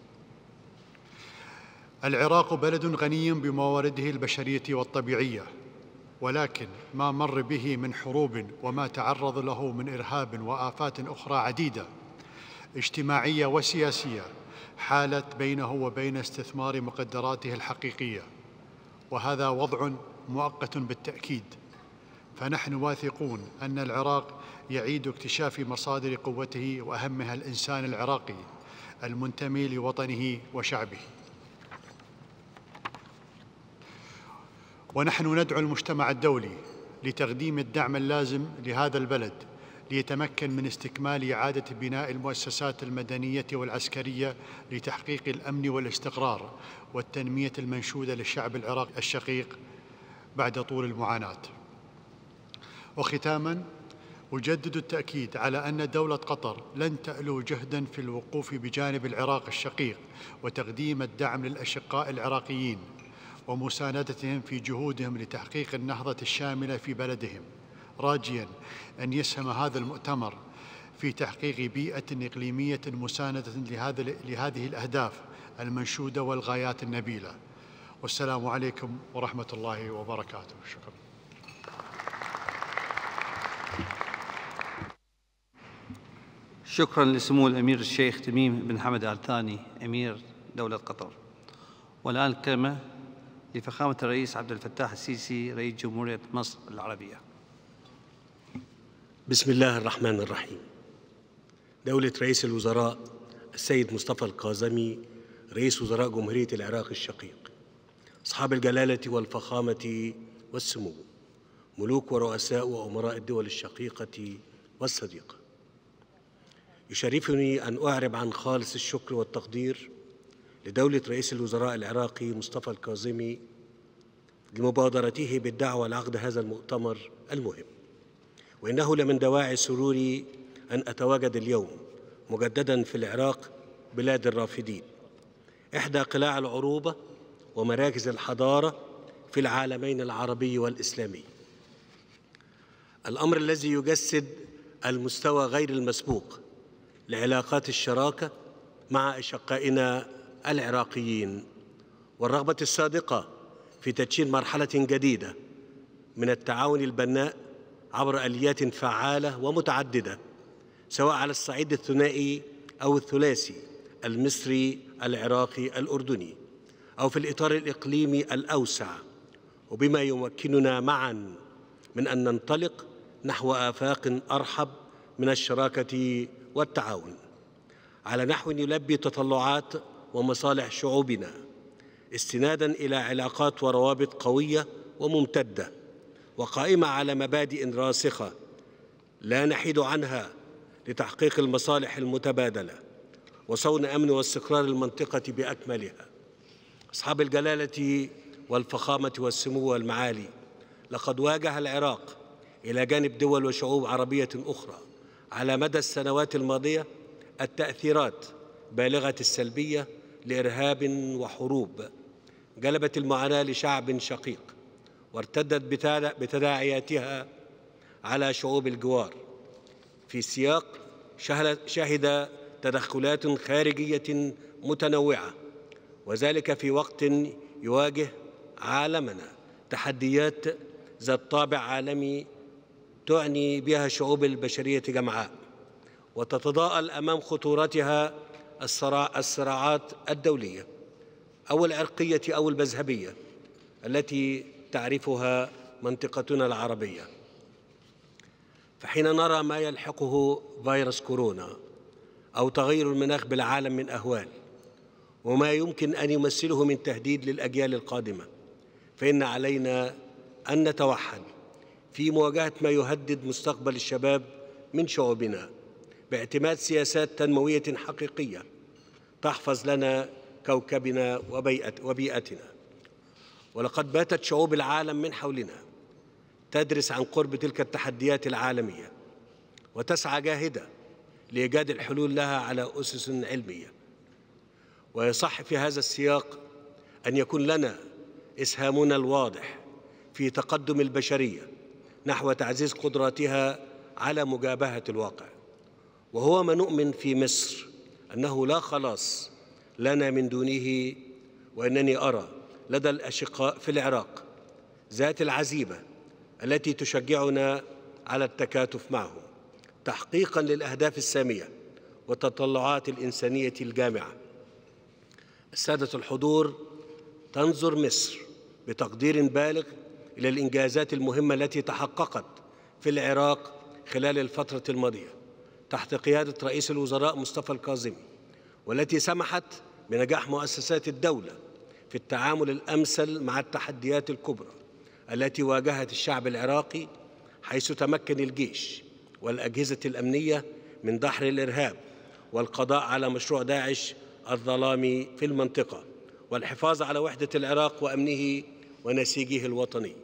العراق بلد غني بموارده البشرية والطبيعية، ولكن ما مر به من حروب وما تعرض له من إرهاب وآفات أخرى عديدة اجتماعية وسياسية حالت بينه وبين استثمار مقدراته الحقيقية، وهذا وضع مؤقت بالتأكيد. فنحن واثقون أن العراق يعيد اكتشاف مصادر قوته وأهمها الإنسان العراقي المنتمي لوطنه وشعبه. ونحن ندعو المجتمع الدولي لتقديم الدعم اللازم لهذا البلد ليتمكن من استكمال إعادة بناء المؤسسات المدنية والعسكرية لتحقيق الأمن والاستقرار والتنمية المنشودة للشعب العراقي الشقيق بعد طول المعاناة. وختاماً، أجدد التأكيد على أن دولة قطر لن تألو جهداً في الوقوف بجانب العراق الشقيق وتقديم الدعم للأشقاء العراقيين ومساندتهم في جهودهم لتحقيق النهضة الشاملة في بلدهم، راجياً أن يسهم هذا المؤتمر في تحقيق بيئة إقليمية مساندة لهذه الأهداف المنشودة والغايات النبيلة. والسلام عليكم ورحمة الله وبركاته. شكرا. شكرا لسمو الأمير الشيخ تميم بن حمد آل ثاني أمير دولة قطر. والآن الكلمة لفخامة الرئيس عبد الفتاح السيسي رئيس جمهورية مصر العربية. بسم الله الرحمن الرحيم. دولة رئيس الوزراء السيد مصطفى الكاظمي رئيس وزراء جمهورية العراق الشقيق، أصحاب الجلالة والفخامة والسمو، ملوك ورؤساء وأمراء الدول الشقيقة والصديقة، يشرفني أن أعرب عن خالص الشكر والتقدير لدولة رئيس الوزراء العراقي مصطفى الكاظمي لمبادرته بالدعوة لعقد هذا المؤتمر المهم. وإنه لمن دواعي سروري أن أتواجد اليوم مجدداً في العراق بلاد الرافدين، إحدى قلاع العروبة ومراكز الحضارة في العالمين العربي والإسلامي. الأمر الذي يجسد المستوى غير المسبوق لعلاقات الشراكة مع أشقائنا العراقيين، والرغبة الصادقة في تدشين مرحلة جديدة من التعاون البناء عبر آليات فعالة ومتعددة، سواء على الصعيد الثنائي أو الثلاثي المصري العراقي الأردني، أو في الإطار الإقليمي الأوسع، وبما يمكننا معاً من أن ننطلق نحو آفاق أرحب من الشراكة والتعاون على نحو يلبي تطلعات ومصالح شعوبنا، استناداً إلى علاقات وروابط قوية وممتدة وقائمة على مبادئ راسخة لا نحيد عنها لتحقيق المصالح المتبادلة وصون أمن واستقرار المنطقة بأكملها. أصحاب الجلالة والفخامة والسمو والمعالي، لقد واجه العراق إلى جانب دول وشعوب عربية أخرى على مدى السنوات الماضية التأثيرات بالغة السلبية لإرهاب وحروب جلبت المعاناة لشعب شقيق وارتدت بتداعياتها على شعوب الجوار في سياق شهد تدخلات خارجية متنوعة، وذلك في وقت يواجه عالمنا تحديات ذات طابع عالمي تعني بها الشعوب البشرية جمعاء، وتتضاءل أمام خطورتها الصراعات الدولية أو العرقية أو المذهبية التي تعرفها منطقتنا العربية. فحين نرى ما يلحقه فيروس كورونا أو تغير المناخ بالعالم من أهوال وما يمكن أن يمثله من تهديد للأجيال القادمة، فإن علينا أن نتوحد في مواجهة ما يهدد مستقبل الشباب من شعوبنا باعتماد سياسات تنموية حقيقية تحفظ لنا كوكبنا وبيئتنا. ولقد باتت شعوب العالم من حولنا تدرس عن قرب تلك التحديات العالمية وتسعى جاهدة لإيجاد الحلول لها على أسس علمية. ويصح في هذا السياق أن يكون لنا إسهامنا الواضح في تقدم البشرية نحو تعزيز قدراتها على مجابهة الواقع، وهو ما نؤمن في مصر أنه لا خلاص لنا من دونه، وأنني أرى لدى الأشقاء في العراق ذات العزيمة التي تشجعنا على التكاتف معهم تحقيقاً للأهداف السامية والتطلعات الإنسانية الجامعة. السادة الحضور، تنظر مصر بتقدير بالغ إلى الإنجازات المهمة التي تحققت في العراق خلال الفترة الماضية تحت قيادة رئيس الوزراء مصطفى الكاظمي، والتي سمحت بنجاح مؤسسات الدولة في التعامل الأمثل مع التحديات الكبرى التي واجهت الشعب العراقي، حيث تمكن الجيش والأجهزة الأمنية من دحر الإرهاب والقضاء على مشروع داعش الظلامي في المنطقة والحفاظ على وحدة العراق وأمنه ونسيجه الوطني.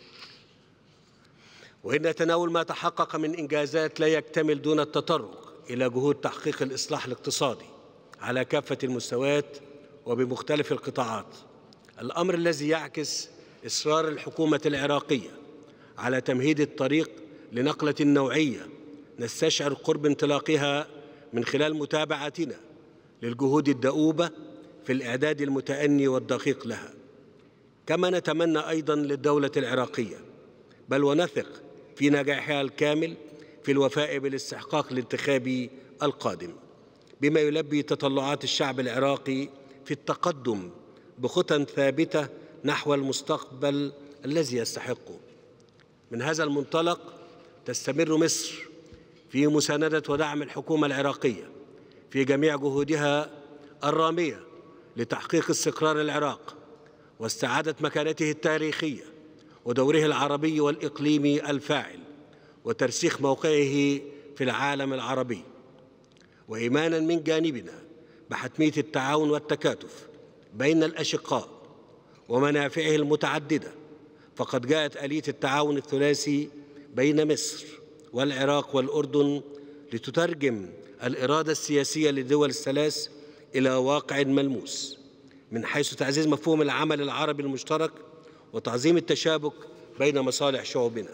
وإن تناول ما تحقق من إنجازات لا يكتمل دون التطرق إلى جهود تحقيق الإصلاح الاقتصادي على كافة المستويات وبمختلف القطاعات، الأمر الذي يعكس إصرار الحكومة العراقية على تمهيد الطريق لنقلة نوعية نستشعر قرب انطلاقها من خلال متابعتنا للجهود الدؤوبة في الإعداد المتأني والدقيق لها. كما نتمنى أيضاً للدولة العراقية بل ونثق في نجاحها الكامل في الوفاء بالاستحقاق الانتخابي القادم، بما يلبي تطلعات الشعب العراقي في التقدم بخطى ثابتة نحو المستقبل الذي يستحقه. من هذا المنطلق تستمر مصر في مساندة ودعم الحكومة العراقية في جميع جهودها الرامية لتحقيق استقرار العراق واستعادة مكانته التاريخية ودوره العربي والإقليمي الفاعل وترسيخ موقعه في العالم العربي. وإيماناً من جانبنا بحتمية التعاون والتكاتف بين الأشقاء ومنافعه المتعددة، فقد جاءت آلية التعاون الثلاثي بين مصر والعراق والأردن لتترجم الإرادة السياسية للدول الثلاث إلى واقع ملموس، من حيث تعزيز مفهوم العمل العربي المشترك وتعظيم التشابك بين مصالح شعوبنا.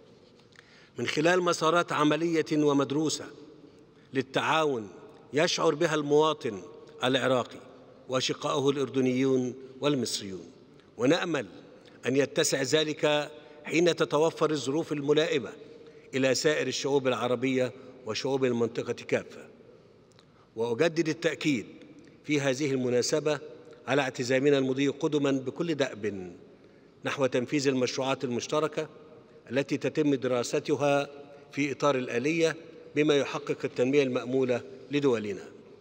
من خلال مسارات عملية ومدروسة للتعاون يشعر بها المواطن العراقي وأشقائه الأردنيون والمصريون، ونأمل أن يتسع ذلك حين تتوفر الظروف الملائمة إلى سائر الشعوب العربية وشعوب المنطقة كافة. وأجدد التأكيد في هذه المناسبة على اعتزامنا المضي قدما بكل دأب نحو تنفيذ المشروعات المشتركة التي تتم دراستها في إطار الآلية بما يحقق التنمية المأمولة لدولنا.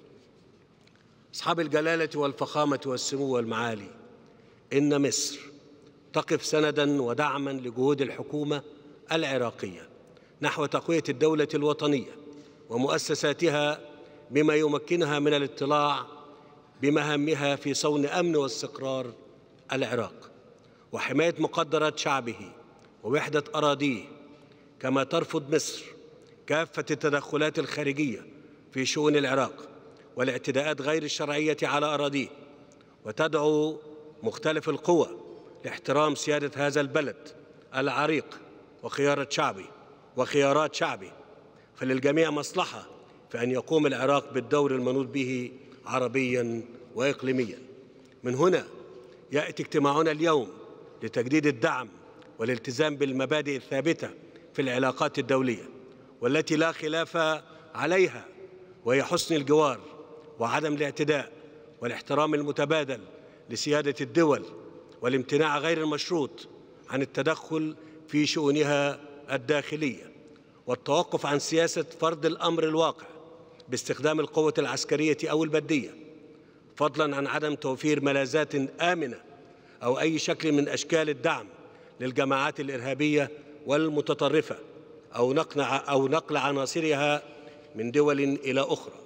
أصحاب الجلالة والفخامة والسمو والمعالي، إن مصر تقف سنداً ودعماً لجهود الحكومة العراقية نحو تقوية الدولة الوطنية ومؤسساتها بما يمكنها من الاطلاع بمهامها في صون أمن واستقرار العراق وحماية مقدرات شعبه ووحدة أراضيه. كما ترفض مصر كافة التدخلات الخارجية في شؤون العراق والاعتداءات غير الشرعية على أراضيه، وتدعو مختلف القوى لاحترام سيادة هذا البلد العريق وخيارة شعبي وخيارات شعبي، فللجميع مصلحة في أن يقوم العراق بالدور المنوط به عربياً وإقليمياً. من هنا يأتي اجتماعنا اليوم لتجديد الدعم والالتزام بالمبادئ الثابتة في العلاقات الدولية والتي لا خلاف عليها، وهي حسن الجوار وعدم الاعتداء والاحترام المتبادل لسيادة الدول والامتناع غير المشروط عن التدخل في شؤونها الداخلية، والتوقف عن سياسة فرض الأمر الواقع باستخدام القوة العسكرية أو البدية، فضلاً عن عدم توفير ملاذات آمنة أو أي شكل من أشكال الدعم للجماعات الإرهابية والمتطرفة أو نقل أو نقل عناصرها من دول إلى أخرى.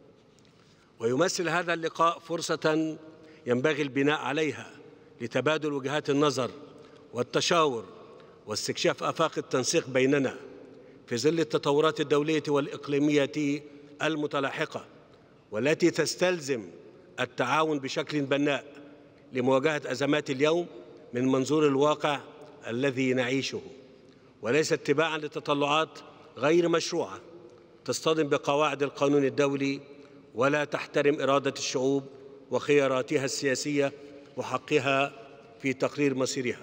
ويمثل هذا اللقاء فرصة ينبغي البناء عليها لتبادل وجهات النظر والتشاور واستكشاف آفاق التنسيق بيننا في ظل التطورات الدولية والإقليمية المتلاحقة، والتي تستلزم التعاون بشكل بناء لمواجهة أزمات اليوم من منظور الواقع الذي نعيشه، وليس اتباعاً لتطلعات غير مشروعة تصطدم بقواعد القانون الدولي ولا تحترم إرادة الشعوب وخياراتها السياسية وحقها في تقرير مصيرها.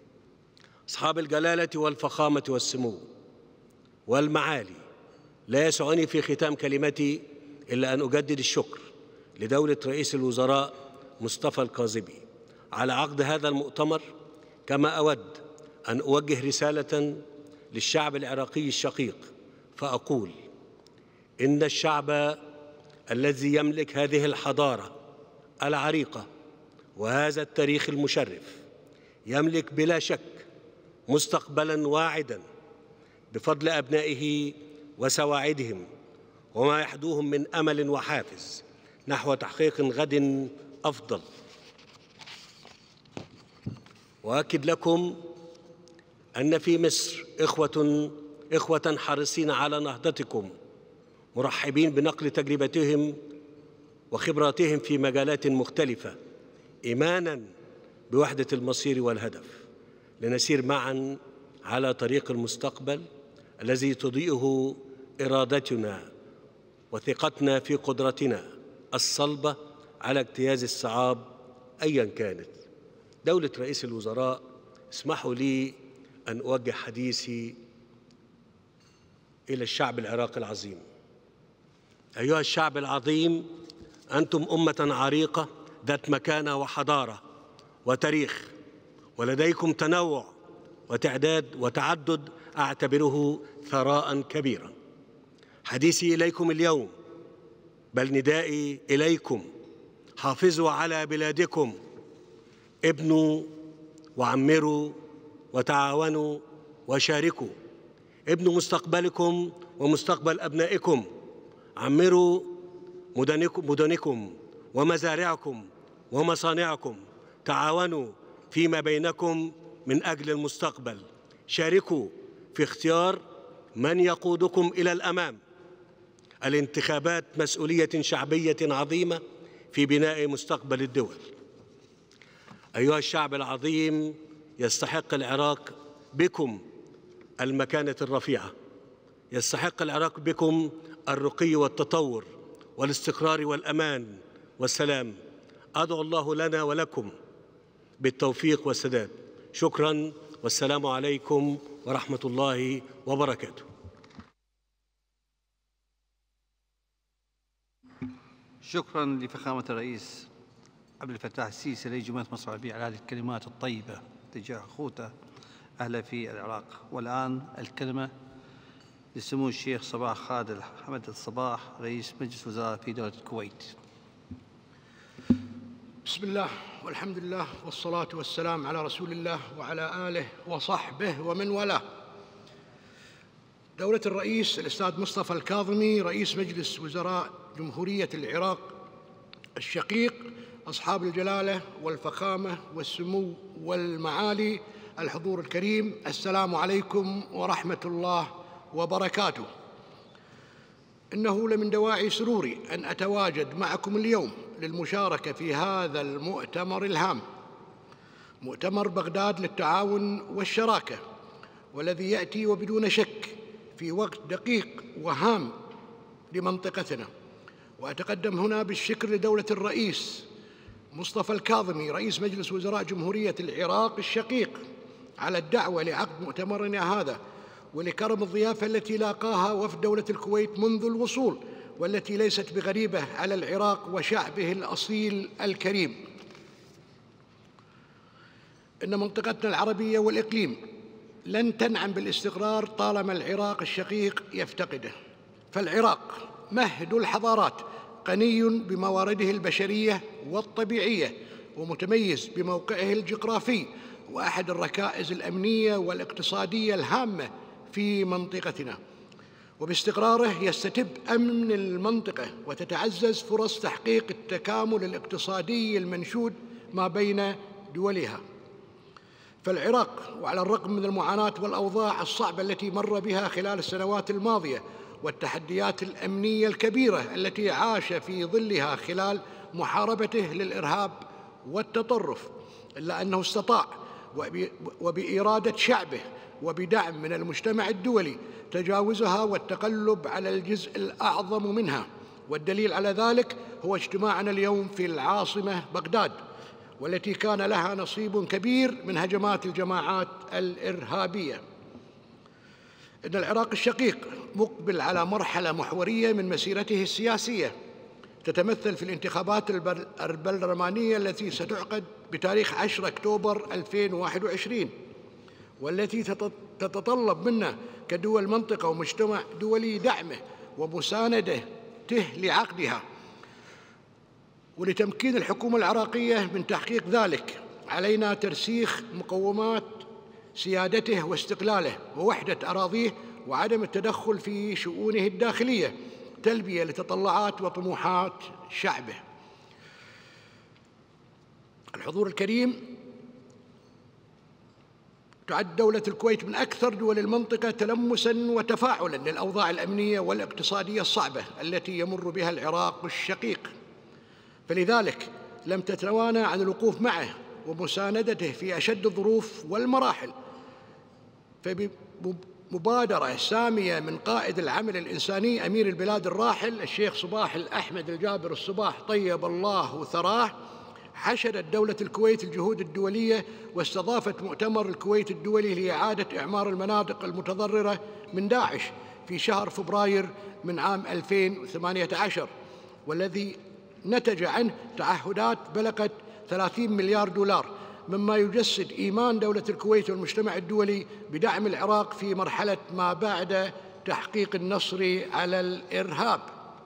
أصحاب الجلالة والفخامة والسمو والمعالي، لا يسعني في ختام كلمتي إلا أن أجدد الشكر لدولة رئيس الوزراء مصطفى الكاظمي على عقد هذا المؤتمر، كما أود أن أوجه رسالة للشعب العراقي الشقيق فأقول إن الشعب الذي يملك هذه الحضارة العريقة وهذا التاريخ المشرف يملك بلا شك مستقبلاً واعداً بفضل أبنائه وسواعدهم وما يحدوهم من أمل وحافز نحو تحقيق غد أفضل. وأكد لكم أن في مصر إخوة إخوة حريصين على نهضتكم، مرحبين بنقل تجربتهم وخبراتهم في مجالات مختلفة، إيماناً بوحدة المصير والهدف، لنسير معاً على طريق المستقبل الذي تضيئه إرادتنا وثقتنا في قدرتنا الصلبة على اجتياز الصعاب أياً كانت. دولة رئيس الوزراء، اسمحوا لي أن أوجه حديثي إلى الشعب العراقي العظيم. أيها الشعب العظيم، أنتم أمة عريقة ذات مكانة وحضارة وتاريخ، ولديكم تنوع وتعداد وتعدد أعتبره ثراء كبيرا. حديثي إليكم اليوم، بل ندائي إليكم، حافظوا على بلادكم، ابنوا وعمروا وتعاونوا وشاركوا، ابنوا مستقبلكم ومستقبل أبنائكم، عمروا مدنكم, مدنكم ومزارعكم ومصانعكم، تعاونوا فيما بينكم من أجل المستقبل، شاركوا في اختيار من يقودكم إلى الأمام. الانتخابات مسؤولية شعبية عظيمة في بناء مستقبل الدول. أيها الشعب العظيم، يستحق العراق بكم المكانة الرفيعة، يستحق العراق بكم الرقي والتطور والاستقرار والأمان والسلام. أدعو الله لنا ولكم بالتوفيق والسداد. شكراً، والسلام عليكم ورحمة الله وبركاته. شكراً لفخامة الرئيس عبد الفتاح السيسي رئيس جمهورية مصر العربية على هذه الكلمات الطيبة تجاه أخوته أهله في العراق. والآن الكلمة لسمو الشيخ صباح خالد حمد الصباح رئيس مجلس وزراء في دولة الكويت. بسم الله والحمد لله والصلاة والسلام على رسول الله وعلى آله وصحبه ومن والاه. دولة الرئيس الأستاذ مصطفى الكاظمي رئيس مجلس وزراء جمهورية العراق الشقيق، أصحاب الجلالة والفخامة والسمو والمعالي، الحضور الكريم، السلام عليكم ورحمة الله وبركاته. إنه لمن دواعي سروري أن أتواجد معكم اليوم للمشاركة في هذا المؤتمر الهام، مؤتمر بغداد للتعاون والشراكة، والذي يأتي وبدون شك في وقت دقيق وهام لمنطقتنا. وأتقدم هنا بالشكر لدولة الرئيس مصطفى الكاظمي رئيس مجلس وزراء جمهورية العراق الشقيق على الدعوة لعقد مؤتمرنا هذا، ولكرم الضيافة التي لاقاها وفد دولة الكويت منذ الوصول، والتي ليست بغريبة على العراق وشعبه الأصيل الكريم. إن منطقتنا العربية والإقليم لن تنعم بالاستقرار طالما العراق الشقيق يفتقده، فالعراق مهد الحضارات، غني بموارده البشرية والطبيعية، ومتميز بموقعه الجغرافي، وأحد الركائز الأمنية والاقتصادية الهامة في منطقتنا. وباستقراره يستتب أمن المنطقة وتتعزز فرص تحقيق التكامل الاقتصادي المنشود ما بين دولها. فالعراق وعلى الرغم من المعاناة والأوضاع الصعبة التي مر بها خلال السنوات الماضية والتحديات الأمنية الكبيرة التي عاش في ظلها خلال محاربته للإرهاب والتطرف، إلا أنه استطاع وبإرادة شعبه وبدعم من المجتمع الدولي تجاوزها والتقلب على الجزء الأعظم منها. والدليل على ذلك هو اجتماعنا اليوم في العاصمة بغداد، والتي كان لها نصيب كبير من هجمات الجماعات الإرهابية. إن العراق الشقيق مقبل على مرحلة محورية من مسيرته السياسية، تتمثل في الانتخابات البرلمانية التي ستعقد بتاريخ عشرة أكتوبر ألفين وواحد وعشرين، والتي تتطلب منا كدول منطقة ومجتمع دولي دعمه ومساندته لعقدها. ولتمكين الحكومة العراقية من تحقيق ذلك علينا ترسيخ مقومات سيادته واستقلاله ووحدة أراضيه وعدم التدخل في شؤونه الداخلية، تلبية لتطلعات وطموحات شعبه. الحضور الكريم، تعد دولة الكويت من أكثر دول المنطقة تلمساً وتفاعلاً للأوضاع الأمنية والاقتصادية الصعبة التي يمر بها العراق الشقيق، فلذلك لم تتوانى عن الوقوف معه ومساندته في أشد الظروف والمراحل. فبمبادرة سامية من قائد العمل الإنساني أمير البلاد الراحل الشيخ صباح الأحمد الجابر الصباح طيب الله ثراه، حشدت دولة الكويت الجهود الدولية واستضافت مؤتمر الكويت الدولي لإعادة إعمار المناطق المتضررة من داعش في شهر فبراير من عام ألفين وثمانية عشر، والذي نتج عنه تعهدات بلغت ثلاثين مليار دولار، مما يجسد إيمان دولة الكويت والمجتمع الدولي بدعم العراق في مرحلة ما بعد تحقيق النصر على الإرهاب.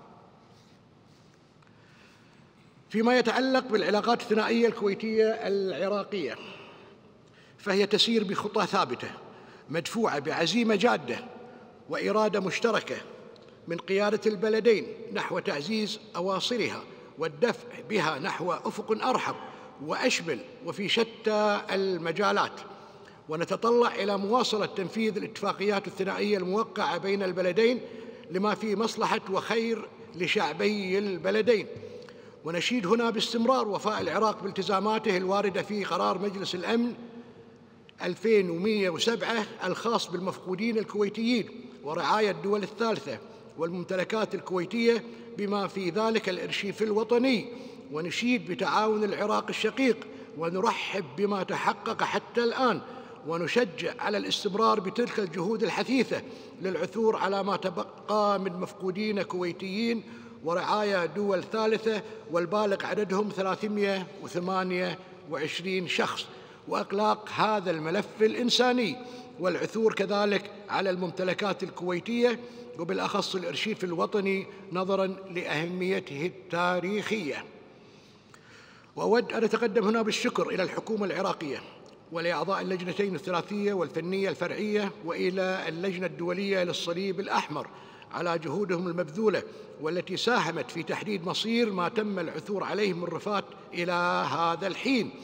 فيما يتعلق بالعلاقات الثنائية الكويتية العراقية، فهي تسير بخطى ثابتة مدفوعة بعزيمة جادة وإرادة مشتركة من قيادة البلدين نحو تعزيز أواصرها والدفع بها نحو أفق أرحب وأشمل وفي شتى المجالات. ونتطلع إلى مواصلة تنفيذ الاتفاقيات الثنائية الموقعة بين البلدين لما في مصلحة وخير لشعبي البلدين. ونشيد هنا باستمرار وفاء العراق بالتزاماته الواردة في قرار مجلس الأمن ألفين ومئة وسبعة الخاص بالمفقودين الكويتيين ورعاية الدول الثالثة والممتلكات الكويتية بما في ذلك الإرشيف الوطني. ونشيد بتعاون العراق الشقيق ونرحب بما تحقق حتى الآن، ونشجع على الاستمرار بتلك الجهود الحثيثة للعثور على ما تبقى من مفقودين كويتيين ورعاية دول ثالثة والبالغ عددهم ثلاثمئة وثمانية وعشرين شخص، وإغلاق هذا الملف الإنساني والعثور كذلك على الممتلكات الكويتية وبالأخص الإرشيف الوطني نظراً لأهميته التاريخية. وأود أن أتقدم هنا بالشكر إلى الحكومة العراقية ولأعضاء اللجنتين الثلاثية والفنية الفرعية وإلى اللجنة الدولية للصليب الأحمر على جهودهم المبذولة والتي ساهمت في تحديد مصير ما تم العثور عليه من رفات إلى هذا الحين.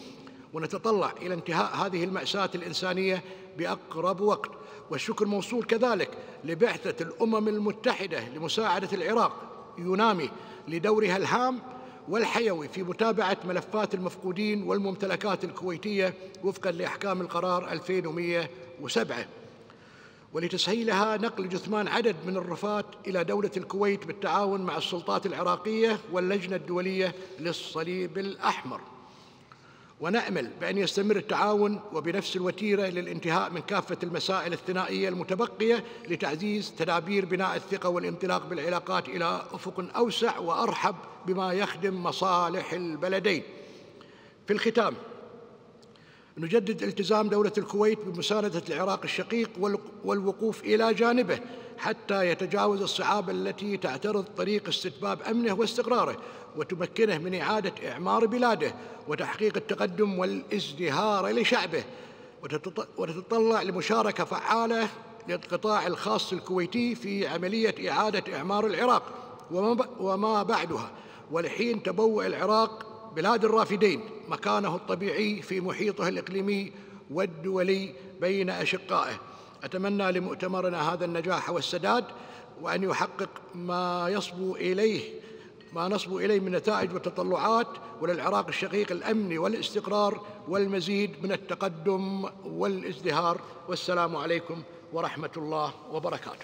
ونتطلع إلى انتهاء هذه المأساة الإنسانية بأقرب وقت. والشكر موصول كذلك لبعثة الأمم المتحدة لمساعدة العراق يونامي لدورها الهام والحيوي في متابعة ملفات المفقودين والممتلكات الكويتية وفقا لأحكام القرار ألفين ومئة وسبعة، ولتسهيلها نقل جثمان عدد من الرفات إلى دولة الكويت بالتعاون مع السلطات العراقية واللجنة الدولية للصليب الأحمر. ونأمل بأن يستمر التعاون وبنفس الوتيرة للانتهاء من كافة المسائل الثنائية المتبقية لتعزيز تدابير بناء الثقة والانطلاق بالعلاقات إلى أفق أوسع وأرحب بما يخدم مصالح البلدين. في الختام، نجدد التزام دولة الكويت بمساندة العراق الشقيق والوقوف إلى جانبه حتى يتجاوز الصعاب التي تعترض طريق استتباب أمنه واستقراره، وتمكنه من إعادة إعمار بلاده وتحقيق التقدم والازدهار لشعبه، وتتطلع لمشاركة فعالة للقطاع الخاص الكويتي في عملية إعادة إعمار العراق وما بعدها، ولحين تبوء العراق بلاد الرافدين مكانه الطبيعي في محيطه الإقليمي والدولي بين أشقائه. أتمنى لمؤتمرنا هذا النجاح والسداد، وأن يحقق ما يصبو إليه ما نصبو إليه من نتائج وتطلعات، وللعراق الشقيق الأمن والاستقرار والمزيد من التقدم والازدهار. والسلام عليكم ورحمة الله وبركاته.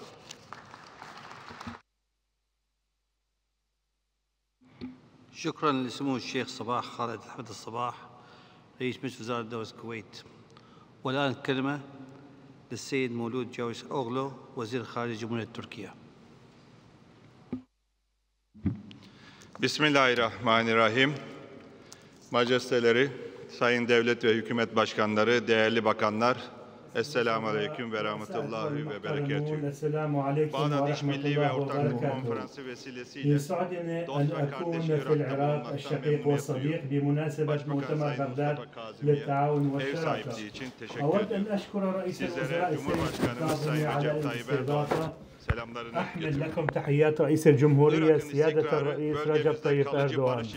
شكرا لسمو الشيخ صباح خالد أحمد الصباح رئيس مجلس وزراء دولة الكويت. والآن الكلمة للسيد مولود جاويس أوغلو وزير خارجية جمهورية تركيا. Bismillahirrahmanirrahim. Majesteleri, Sayın Devlet ve Hükümet Başkanları, değerli bakanlar, Esselamu Aleyküm ve Rahmetullahi ve Berekatühü. Bağdat İş Milli ve Ortaklık Konferansı vesilesiyle dost ve kardeş Irak'ta الشقيق والصديق بمناسبة مؤتمر بغداد للتعاون والشراكة. أود أن أشكر رئيس الوزراء السيد الكاظمي على الاستضافة. أحمل لكم تحيات رئيس الجمهورية سيادة الرئيس رجب طيب أردوغان.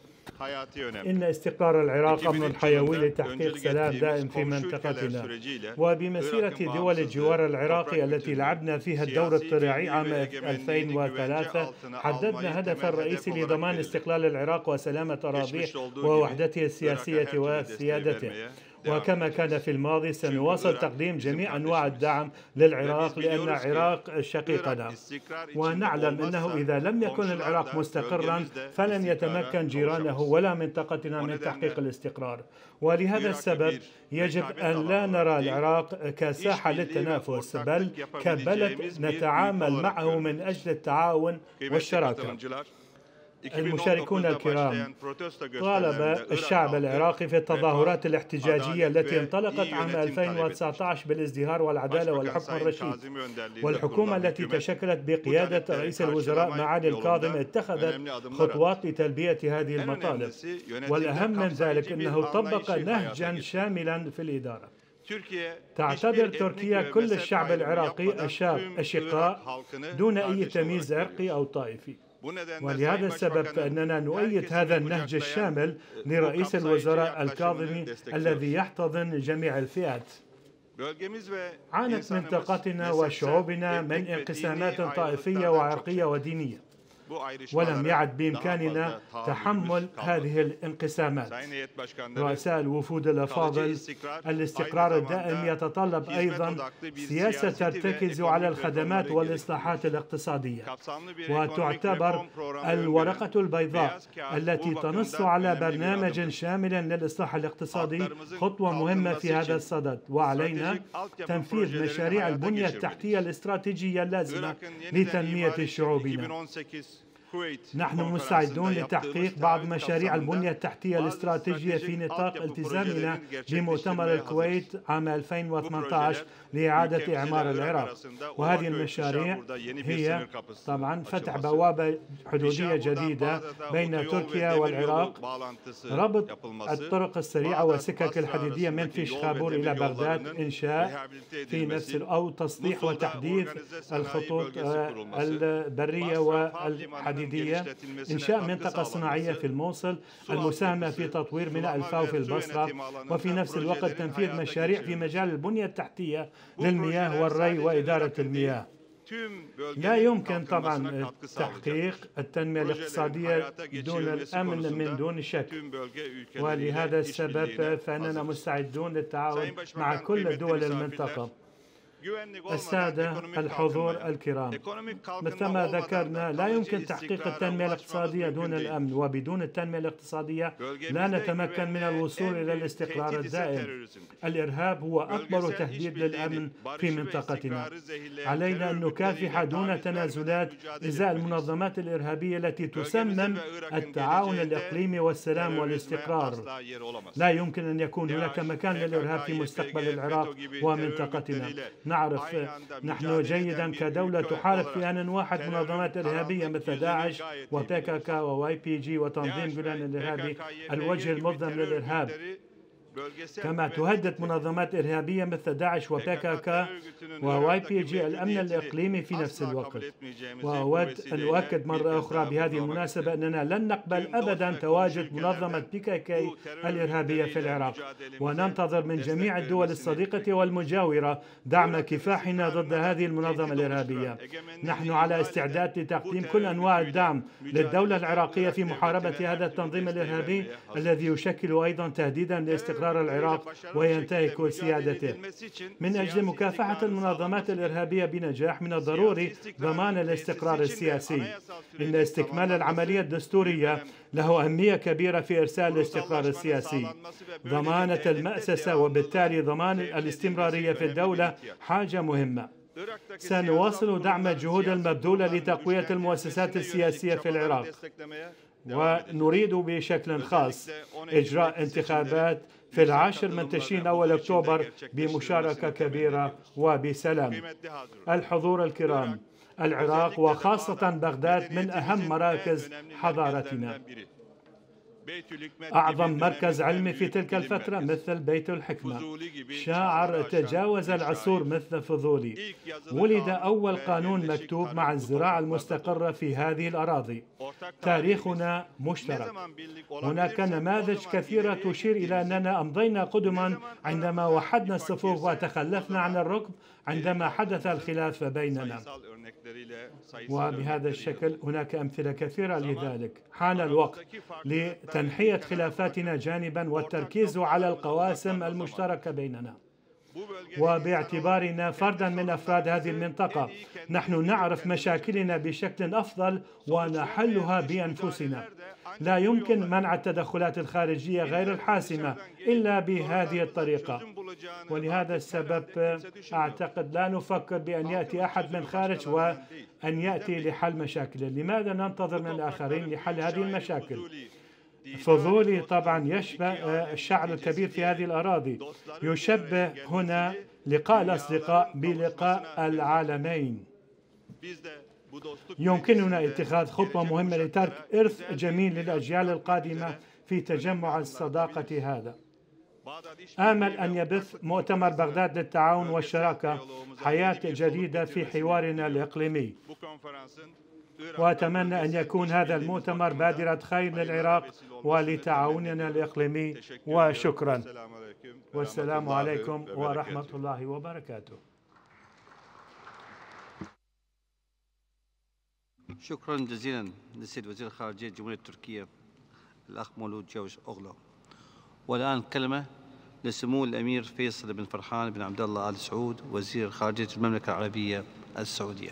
إن استقرار العراق أمر حيوي لتحقيق سلام دائم في منطقتنا، وبمسيرة دول الجوار العراقي التي لعبنا فيها الدور الطراعي عام ألفين وثلاثة حددنا هدفا رئيسي لضمان استقلال العراق وسلامة أراضيه ووحدته السياسية وسيادته. وكما كان في الماضي سنواصل تقديم جميع أنواع الدعم للعراق لأن العراق شقيقنا، ونعلم أنه إذا لم يكن العراق مستقرا فلن يتمكن جيرانه ولا منطقتنا من تحقيق الاستقرار. ولهذا السبب يجب أن لا نرى العراق كساحة للتنافس بل كبلد نتعامل معه من أجل التعاون والشراكة. المشاركون الكرام، طالب الشعب العراقي في التظاهرات الاحتجاجية التي انطلقت عام ألفين وتسعة عشر بالازدهار والعدالة والحكم الرشيد، والحكومة التي تشكلت بقيادة رئيس الوزراء معالي الكاظمي اتخذت خطوات لتلبية هذه المطالب، والأهم من ذلك أنه طبق نهجا شاملا في الإدارة. تعتبر تركيا كل الشعب العراقي أشقاء دون أي تمييز عرقي أو طائفي، ولهذا السبب فإننا نؤيد هذا النهج الشامل لرئيس الوزراء الكاظمي الذي يحتضن جميع الفئات. عانت منطقتنا وشعوبنا من انقسامات طائفية وعرقية ودينية، ولم يعد بإمكاننا تحمل هذه الانقسامات. رؤساء الوفود الأفاضل، الاستقرار الدائم يتطلب أيضا سياسة ترتكز على الخدمات والإصلاحات الاقتصادية، وتعتبر الورقة البيضاء التي تنص على برنامج شامل للإصلاح الاقتصادي خطوة مهمة في هذا الصدد، وعلينا تنفيذ مشاريع البنية التحتية الاستراتيجية اللازمة لتنمية شعوبنا. نحن مستعدون لتحقيق بعض مشاريع البنية التحتية الاستراتيجية في نطاق التزامنا بمؤتمر الكويت عام ألفين وثمانية عشر لإعادة إعمار العراق، وهذه المشاريع هي طبعا فتح بوابة حدودية جديدة بين تركيا والعراق، ربط الطرق السريعة والسكك الحديدية من فيش خابور إلى بغداد، إنشاء في نفس أو تصليح وتحديث الخطوط البرية والحديدية التقليدية، إنشاء منطقة صناعية في الموصل، المساهمة في تطوير ميناء الفاو في البصرة، وفي نفس الوقت تنفيذ مشاريع في مجال البنية التحتية للمياه والري وإدارة المياه. لا يمكن طبعا تحقيق التنمية الاقتصادية دون الأمن من دون شك، ولهذا السبب فإننا مستعدون للتعاون مع كل دول المنطقة. السادة الحضور الكرام، مثلما ذكرنا لا يمكن تحقيق التنمية الاقتصادية دون الأمن، وبدون التنمية الاقتصادية لا نتمكن من الوصول إلى الاستقرار الدائم. الإرهاب هو أكبر تهديد للأمن في منطقتنا. علينا أن نكافح دون تنازلات إزاء المنظمات الإرهابية التي تسمم التعاون الإقليمي والسلام والاستقرار. لا يمكن أن يكون هناك مكان للإرهاب في مستقبل العراق ومنطقتنا. نعرف نحن جيدا كدولة تحارب في آن واحد منظمات إرهابية مثل داعش وبي كي كي وواي بي جي وتنظيم جولان الإرهابي الوجه المظلم للإرهاب، كما تهدد منظمات إرهابية مثل داعش وبي كي كي وواي بي جي الأمن الإقليمي في نفس الوقت. وأود أن أؤكد مرة أخرى بهذه المناسبة أننا لن نقبل أبدا تواجد منظمة بي كي كي الإرهابية في العراق، وننتظر من جميع الدول الصديقة والمجاورة دعم كفاحنا ضد هذه المنظمة الإرهابية. نحن على استعداد لتقديم كل أنواع الدعم للدولة العراقية في محاربة هذا التنظيم الإرهابي الذي يشكل أيضا تهديدا لاستقرار العراق وينتهك سيادته. من أجل مكافحة المنظمات الإرهابية بنجاح من الضروري ضمان الاستقرار السياسي. إن استكمال العملية الدستورية له أهمية كبيرة في إرساء الاستقرار السياسي. ضمانة المأسسة وبالتالي ضمان الاستمرارية في الدولة حاجة مهمة. سنواصل دعم الجهود المبذولة لتقوية المؤسسات السياسية في العراق، ونريد بشكل خاص إجراء انتخابات في العاشر من تشرين أول أكتوبر بمشاركة كبيرة وبسلام. الحضور الكرام، العراق وخاصة بغداد من أهم مراكز حضارتنا. أعظم مركز علمي في تلك الفترة مثل بيت الحكمة، شاعر تجاوز العصور مثل فضولي. ولد أول قانون مكتوب مع الزراعة المستقرة في هذه الأراضي. تاريخنا مشترك. هناك نماذج كثيرة تشير إلى أننا أمضينا قدما عندما وحدنا الصفوف وتخلفنا عن الركب عندما حدث الخلاف بيننا، وبهذا الشكل هناك أمثلة كثيرة لذلك. حان الوقت لتنحية خلافاتنا جانبا والتركيز على القواسم المشتركة بيننا. وباعتبارنا فردا من أفراد هذه المنطقة نحن نعرف مشاكلنا بشكل أفضل ونحلها بأنفسنا. لا يمكن منع التدخلات الخارجية غير الحاسمة إلا بهذه الطريقة، ولهذا السبب أعتقد لا نفكر بأن يأتي أحد من خارج وأن يأتي لحل مشاكله. لماذا ننتظر من الآخرين لحل هذه المشاكل؟ فضولي طبعا يشبه الشعب الكبير في هذه الأراضي، يشبه هنا لقاء الأصدقاء بلقاء العالمين. يمكننا اتخاذ خطوة مهمة لترك إرث جميل للأجيال القادمة في تجمع الصداقة هذا. آمل أن يبث مؤتمر بغداد للتعاون والشراكة حياة جديدة في حوارنا الإقليمي، وأتمنى أن يكون هذا المؤتمر بادرة خير للعراق ولتعاوننا الإقليمي. وشكرا، والسلام عليكم ورحمة الله وبركاته. شكرا جزيلا للسيد وزير الخارجية الجمهورية التركية الأخ مولود جوش أوغلو. والآن كلمة لسمو الأمير فيصل بن فرحان بن عبد الله آل سعود وزير خارجية المملكة العربية السعودية.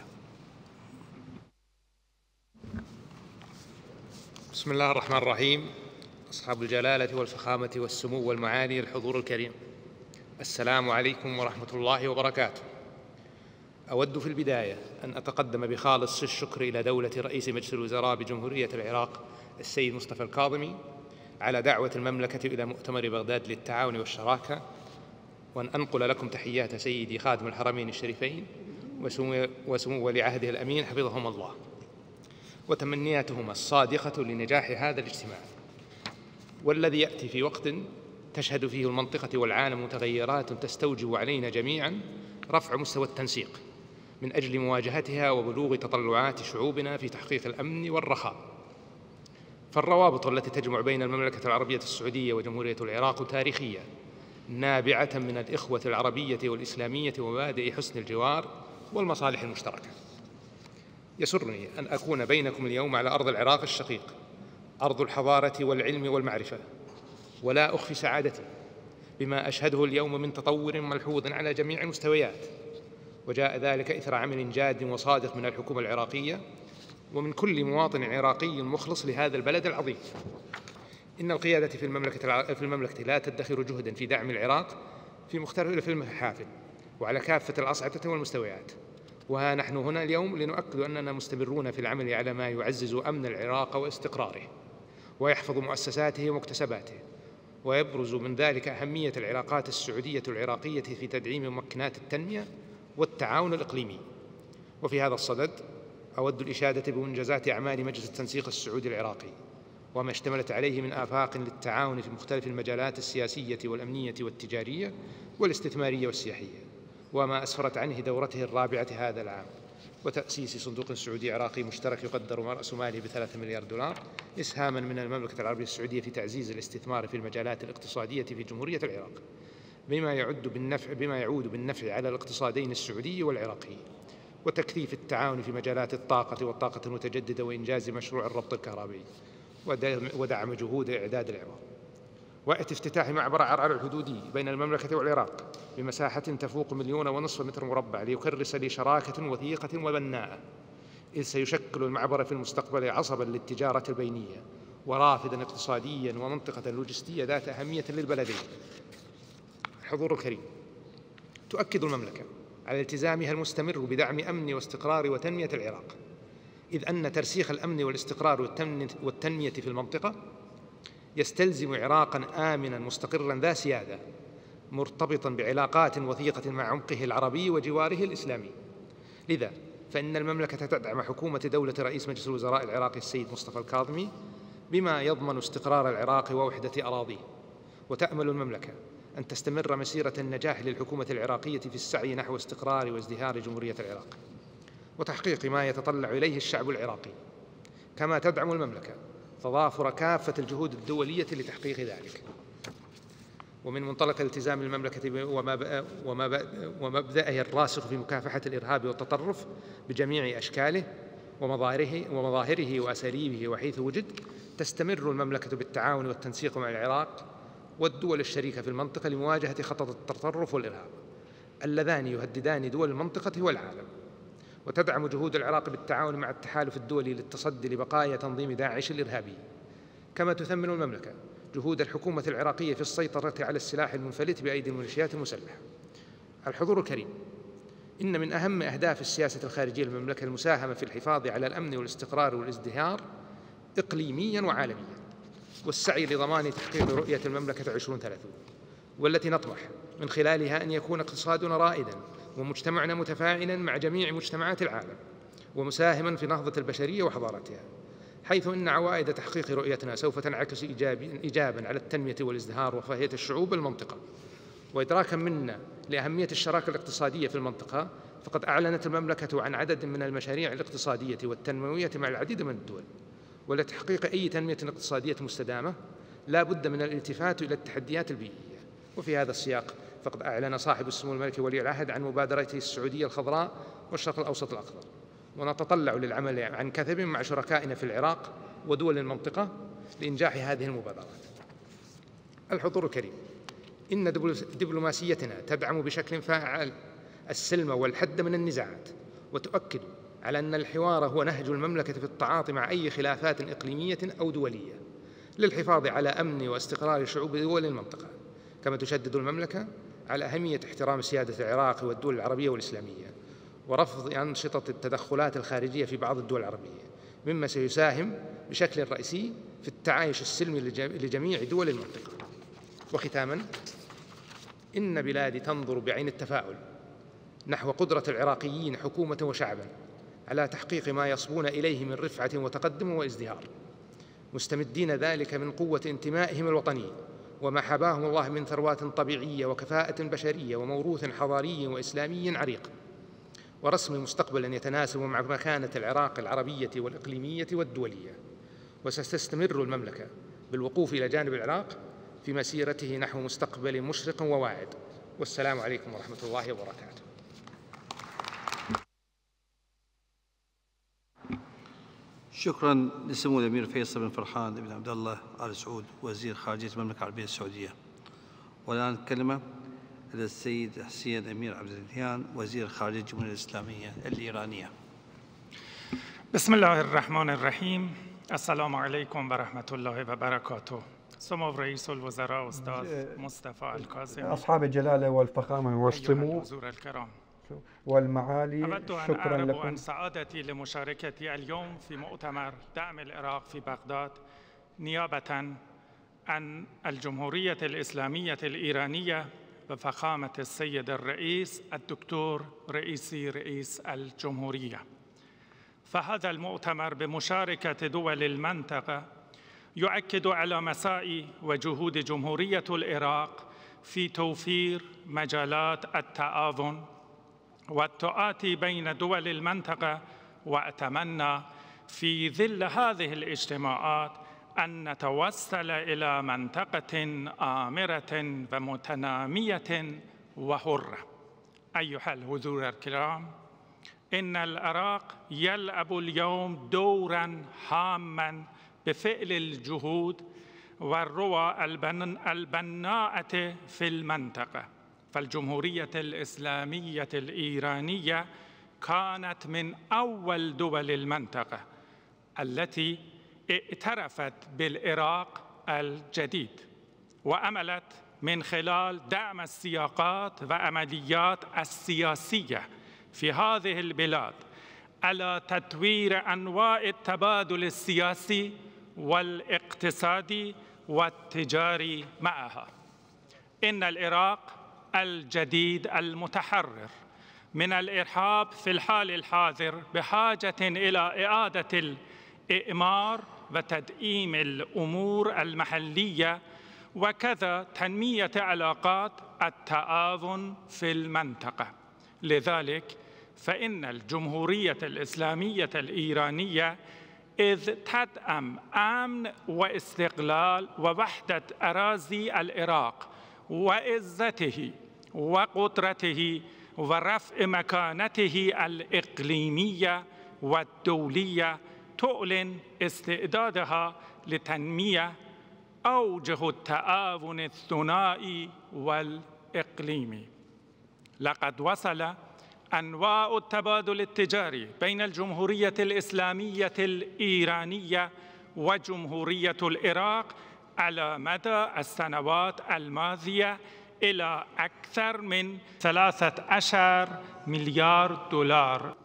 بسم الله الرحمن الرحيم. أصحاب الجلالة والفخامة والسمو والمعالي، الحضور الكريم، السلام عليكم ورحمة الله وبركاته. أود في البداية أن أتقدم بخالص الشكر إلى دولة رئيس مجلس الوزراء بجمهورية العراق السيد مصطفى الكاظمي على دعوة المملكة إلى مؤتمر بغداد للتعاون والشراكة، وأن أنقل لكم تحيات سيدي خادم الحرمين الشريفين وسمو, وسمو ولي عهده الأمين حفظهم الله، وتمنياتهما الصادقة لنجاح هذا الاجتماع، والذي يأتي في وقت تشهد فيه المنطقة والعالم متغيرات تستوجب علينا جميعا رفع مستوى التنسيق من أجل مواجهتها وبلوغ تطلعات شعوبنا في تحقيق الأمن والرخاء. فالروابط التي تجمع بين المملكة العربية السعودية وجمهورية العراق تاريخية، نابعة من الإخوة العربية والإسلامية ومبادئ حسن الجوار والمصالح المشتركة. يسرني أن أكون بينكم اليوم على أرض العراق الشقيق، أرض الحضارة والعلم والمعرفة، ولا أخفي سعادتي بما أشهده اليوم من تطور ملحوظ على جميع المستويات، وجاء ذلك إثر عمل جاد وصادق من الحكومة العراقية ومن كل مواطن عراقي مخلص لهذا البلد العظيم. إن القيادة في المملكة في المملكة لا تدخر جهدا في دعم العراق في مختلف المحافل وعلى كافة الأصعدة والمستويات، وها نحن هنا اليوم لنؤكد أننا مستمرون في العمل على ما يعزز أمن العراق واستقراره ويحفظ مؤسساته ومكتسباته، ويبرز من ذلك أهمية العلاقات السعودية العراقية في تدعيم ممكنات التنمية والتعاون الإقليمي. وفي هذا الصدد أود الإشادة بإنجازات أعمال مجلس التنسيق السعودي العراقي وما اشتملت عليه من آفاق للتعاون في مختلف المجالات السياسية والأمنية والتجارية والاستثمارية والسياحية، وما أسفرت عنه دورته الرابعة هذا العام، وتأسيس صندوق سعودي عراقي مشترك يقدر رأس ماله بثلاثة مليار دولار إسهاما من المملكة العربية السعودية في تعزيز الاستثمار في المجالات الاقتصادية في جمهورية العراق، بما يعد بالنفع بما يعود بالنفع على الاقتصادين السعودي والعراقي، وتكثيف التعاون في مجالات الطاقة والطاقة المتجددة وإنجاز مشروع الربط الكهربائي، ودعم جهود إعداد العوار، وافتتاح معبر عرعر الحدودي بين المملكة والعراق بمساحة تفوق مليون ونصف متر مربع ليكرس لشراكة وثيقة وبناءة، إذ سيشكل المعبر في المستقبل عصبا للتجارة البينية ورافدا اقتصاديا ومنطقة لوجستية ذات أهمية للبلدين. الحضور الكريم، تؤكد المملكة على التزامها المستمر بدعم أمن واستقرار وتنمية العراق، إذ أن ترسيخ الأمن والاستقرار والتنمية في المنطقة يستلزم عراقاً آمناً مستقراً ذا سيادة مرتبطاً بعلاقات وثيقة مع عمقه العربي وجواره الإسلامي. لذا فإن المملكة تدعم حكومة دولة رئيس مجلس الوزراء العراقي السيد مصطفى الكاظمي بما يضمن استقرار العراق ووحدة أراضيه، وتأمل المملكة أن تستمر مسيرة النجاح للحكومة العراقية في السعي نحو استقرار وازدهار جمهورية العراق وتحقيق ما يتطلع إليه الشعب العراقي، كما تدعم المملكة تضافر كافة الجهود الدولية لتحقيق ذلك. ومن منطلق التزام المملكة ومبدأها الراسخ في مكافحة الإرهاب والتطرف بجميع أشكاله ومظاهره ومظاهره وأساليبه وحيث وجد، تستمر المملكة بالتعاون والتنسيق مع العراق والدول الشريكة في المنطقة لمواجهة خطط التطرف والإرهاب اللذان يهددان دول المنطقة والعالم، وتدعم جهود العراق بالتعاون مع التحالف الدولي للتصدي لبقايا تنظيم داعش الإرهابي. كما تثمن المملكة جهود الحكومة العراقية في السيطرة على السلاح المنفلت بأيدي الميليشيات المسلحة. الحضور الكريم، إن من أهم أهداف السياسة الخارجية للمملكة المساهمة في الحفاظ على الأمن والاستقرار والازدهار إقليمياً وعالمياً، والسعي لضمان تحقيق رؤية المملكة عشرين ثلاثين، والتي نطمح من خلالها أن يكون اقتصادنا رائداً ومجتمعنا متفاعلاً مع جميع مجتمعات العالم ومساهماً في نهضة البشرية وحضارتها، حيث إن عوائد تحقيق رؤيتنا سوف تنعكس إيجاباً على التنمية والازدهار ورفاهية الشعوب المنطقة. وإدراكاً منا لأهمية الشراكة الاقتصادية في المنطقة، فقد أعلنت المملكة عن عدد من المشاريع الاقتصادية والتنموية مع العديد من الدول، ولتحقيق أي تنمية اقتصادية مستدامة لا بد من الالتفات إلى التحديات البيئية. وفي هذا السياق فقد أعلن صاحب السمو الملكي ولي العهد عن مبادرته السعودية الخضراء والشرق الأوسط الأخضر، ونتطلع للعمل عن كثب مع شركائنا في العراق ودول المنطقة لإنجاح هذه المبادرات. الحضور الكريم، إن دبلوماسيتنا تدعم بشكل فاعل السلم والحد من النزاعات، وتؤكد على أن الحوار هو نهج المملكة في التعاطي مع أي خلافات إقليمية أو دولية للحفاظ على أمن واستقرار شعوب دول المنطقة. كما تشدد المملكة على أهمية احترام سيادة العراق والدول العربية والإسلامية ورفض أنشطة التدخلات الخارجية في بعض الدول العربية، مما سيساهم بشكل رئيسي في التعايش السلمي لجميع دول المنطقة. وختاماً، إن بلادي تنظر بعين التفاؤل نحو قدرة العراقيين حكومة وشعباً على تحقيق ما يصبون إليه من رفعة وتقدم وازدهار، مستمدين ذلك من قوة انتمائهم الوطني وما حباهم الله من ثروات طبيعية وكفاءة بشرية وموروث حضاري وإسلامي عريق. ورسم مستقبلا يتناسب مع مكانة العراق العربية والإقليمية والدولية. وستستمر المملكة بالوقوف إلى جانب العراق في مسيرته نحو مستقبل مشرق وواعد. والسلام عليكم ورحمة الله وبركاته. شكرا لسمو الأمير فيصل بن فرحان بن عبد الله آل سعود وزير خارجية المملكة العربية السعودية. والآن الكلمة إلى السيد حسين أمير عبد النهيان وزير خارجية الجمهورية الإسلامية الإيرانية. بسم الله الرحمن الرحيم. السلام عليكم ورحمة الله وبركاته. سمو رئيس الوزراء أستاذ مصطفى الكاظمي، أصحاب الجلالة والفخامة والسمو الحضور الكرام والمعالي، أود أن شكرا أعرب لكم. عن سعادتي لمشاركتي اليوم في مؤتمر دعم العراق في بغداد نيابة عن الجمهورية الإسلامية الإيرانية وفخامة السيد الرئيس الدكتور رئيسي رئيس الجمهورية. فهذا المؤتمر بمشاركة دول المنطقة يؤكد على مساعي وجهود جمهورية العراق في توفير مجالات التعاون والتآتي بين دول المنطقة، وأتمنى في ظل هذه الاجتماعات أن نتوصل إلى منطقة آمرة ومتنامية وحرة. أيها الحضور الكرام، إن العراق يلعب اليوم دورا هاما بفعل الجهود والروى البناءة في المنطقة. فالجمهورية الإسلامية الإيرانية كانت من أول دول المنطقة التي اعترفت بالعراق الجديد، وأملت من خلال دعم السياقات وعمليات السياسية في هذه البلاد على تطوير أنواع التبادل السياسي والاقتصادي والتجاري معها. إن العراق الجديد المتحرر من الإرهاب في الحال الحاضر بحاجة إلى إعادة الإعمار وتدعيم الأمور المحلية، وكذا تنمية علاقات التعاون في المنطقة. لذلك فإن الجمهورية الإسلامية الإيرانية إذ تدعم أمن واستقلال ووحدة أراضي العراق وعزته وقدرته ورفع مكانته الإقليمية والدولية، تعلن استعدادها لتنمية أوجه التعاون الثنائي والإقليمي. لقد وصل أنواع التبادل التجاري بين الجمهورية الإسلامية الإيرانية وجمهورية العراق على مدى السنوات الماضية إلى أكثر من ثلاثة عشر مليار دولار،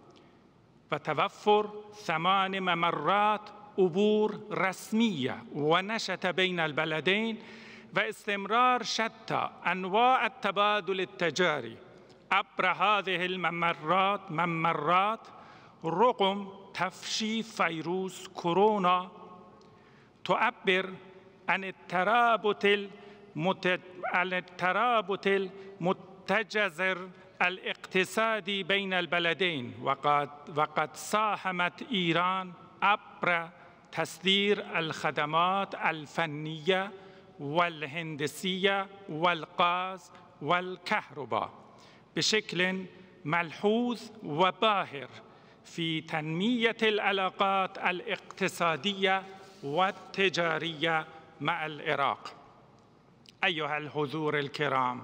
وتوفر ثمان ممرات عبور رسمية ونشط بين البلدين، واستمرار شتى أنواع التبادل التجاري عبر هذه الممرات ممرات رغم تفشي فيروس كورونا، تعبر عن الترابط المت... عن الترابط المتجذر الاقتصادي بين البلدين. وقد وقد ساهمت إيران عبر تصدير الخدمات الفنية والهندسية والغاز والكهرباء بشكل ملحوظ وباهر في تنمية العلاقات الاقتصادية والتجارية مع العراق. أيها الحضور الكرام،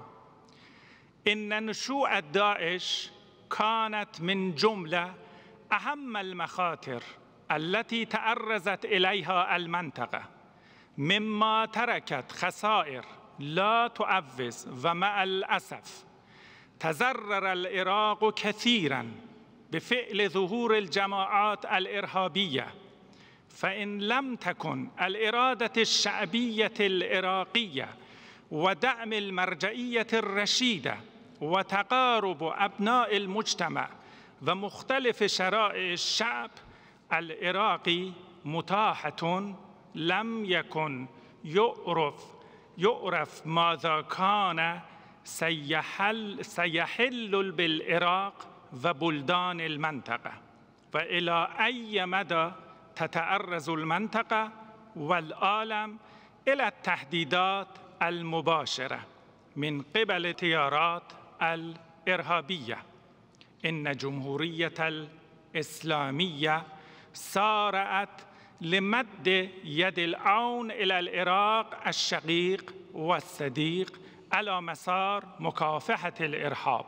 إن نشوء داعش كانت من جملة أهم المخاطر التي تعرضت إليها المنطقة، مما تركت خسائر لا تعوض، ومع الأسف تضرر العراق كثيراً بفعل ظهور الجماعات الإرهابية. فإن لم تكن الإرادة الشعبية العراقية ودعم المرجعية الرشيدة وتقارب أبناء المجتمع ومختلف شرائح الشعب العراقي متاحة، لم يكن يعرف يعرف ماذا كان سيحل, سيحل بالعراق وبلدان المنطقة، وإلى أي مدى تتعرض المنطقة والعالم إلى التهديدات المباشرة من قبل التيارات الإرهابية. إن جمهورية الإسلامية سارعت لمد يد العون إلى العراق الشقيق والصديق على مسار مكافحة الإرهاب،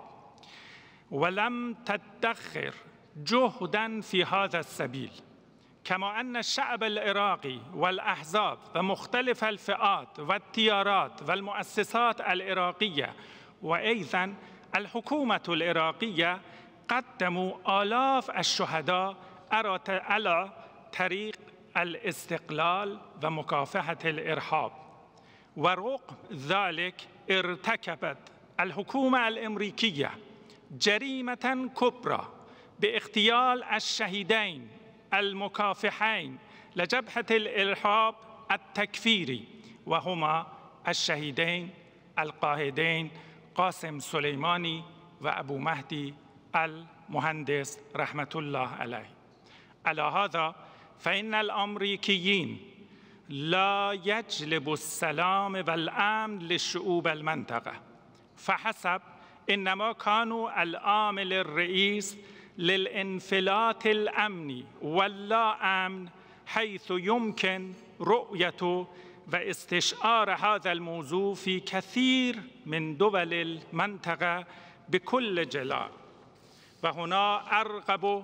ولم تدخر جهداً في هذا السبيل، كما أن الشعب العراقي والأحزاب ومختلف الفئات والتيارات والمؤسسات العراقية وأيضاً الحكومة العراقية قدموا آلاف الشهداء على طريق الاستقلال ومكافحة الإرهاب. ورغم ذلك ارتكبت الحكومة الأمريكية جريمة كبرى باغتيال الشهيدين المكافحين لجبهة الإرهاب التكفيري، وهما الشهيدين القائدين قاسم سليماني وأبو مهدي المهندس رحمة الله عليه. على هذا فإن الأمريكيين لا يجلبوا السلام والأمن للشعوب المنطقة فحسب، إنما كانوا العامل الرئيس للانفلات الأمني واللا أمن، حيث يمكن رؤية واستشعار هذا الموضوع في كثير من دول المنطقة بكل جلاء. وهنا أرغب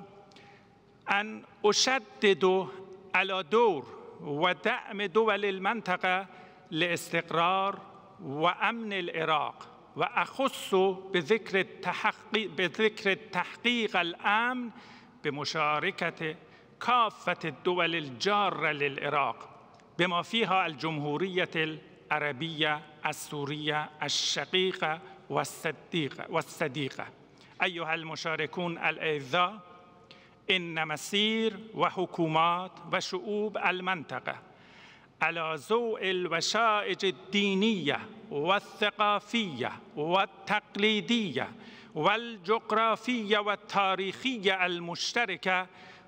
أن أشدد على دور ودعم دول المنطقة لاستقرار وأمن العراق، وأخص بذكر التحقيق, بذكر التحقيق الأمن بمشاركة كافة الدول الجارة للعراق، بما فيها الجمهورية العربية السورية الشقيقة والصديقة, والصديقة. أيها المشاركون الأعزاء، إن مسير وحكومات وشعوب المنطقة على ضوء الوشائج الدينية والثقافية والتقليدية والجغرافية والتاريخية المشتركة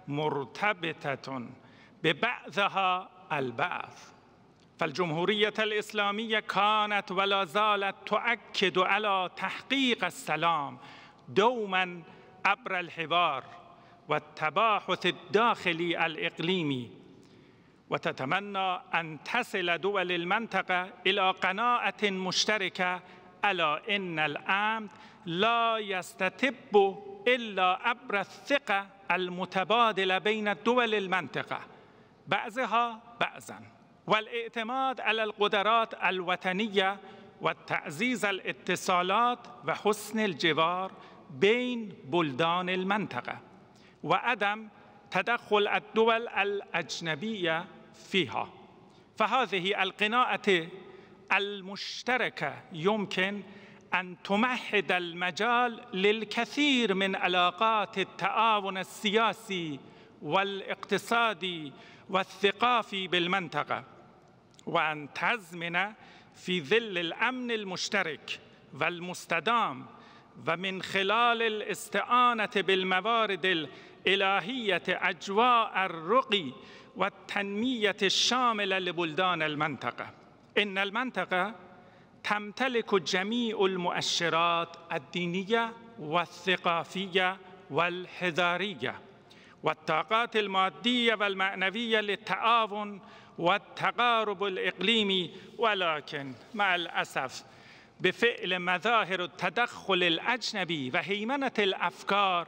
مرتبطة ببعضها البعض. فالجمهورية الإسلامية كانت ولا زالت تؤكد على تحقيق السلام دوماً عبر الحوار والتباحث الداخلي الإقليمي، وتتمنى أن تصل دول المنطقة إلى قناعة مشتركة على أن الأمن لا يستتب إلا عبر الثقة المتبادلة بين الدول المنطقة بعضها بعضاً، والاعتماد على القدرات الوطنية وتعزيز الاتصالات وحسن الجوار بين بلدان المنطقة، وعدم تدخل الدول الأجنبية فيها. فهذه القناعة المشتركة يمكن أن تمهد المجال للكثير من علاقات التعاون السياسي والاقتصادي والثقافي بالمنطقة، وأن تضمن في ظل الأمن المشترك والمستدام ومن خلال الاستعانة بالموارد الإلهية أجواء الرقي والتنمية الشاملة لبلدان المنطقة. إن المنطقة تمتلك جميع المؤشرات الدينية والثقافية والحضارية والطاقات المادية والمعنوية للتعاون والتقارب الإقليمي، ولكن مع الأسف بفعل مظاهر التدخل الأجنبي وهيمنة الأفكار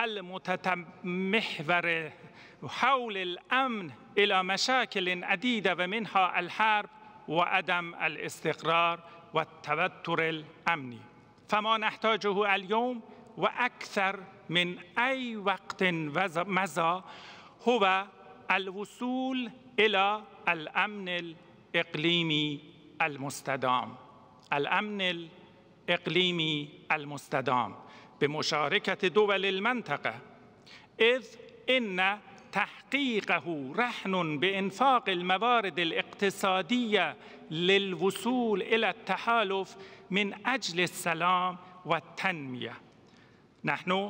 المتمحورة حول الأمن إلى مشاكل عديدة، ومنها الحرب وعدم الاستقرار والتوتر الأمني. فما نحتاجه اليوم وأكثر من أي وقت مضى هو الوصول إلى الأمن الإقليمي المستدام، الأمن الإقليمي المستدام بمشاركة دول المنطقة، إذ إن تحقيقه رهن بإنفاق الموارد الاقتصادية للوصول إلى التحالف من أجل السلام والتنمية. نحن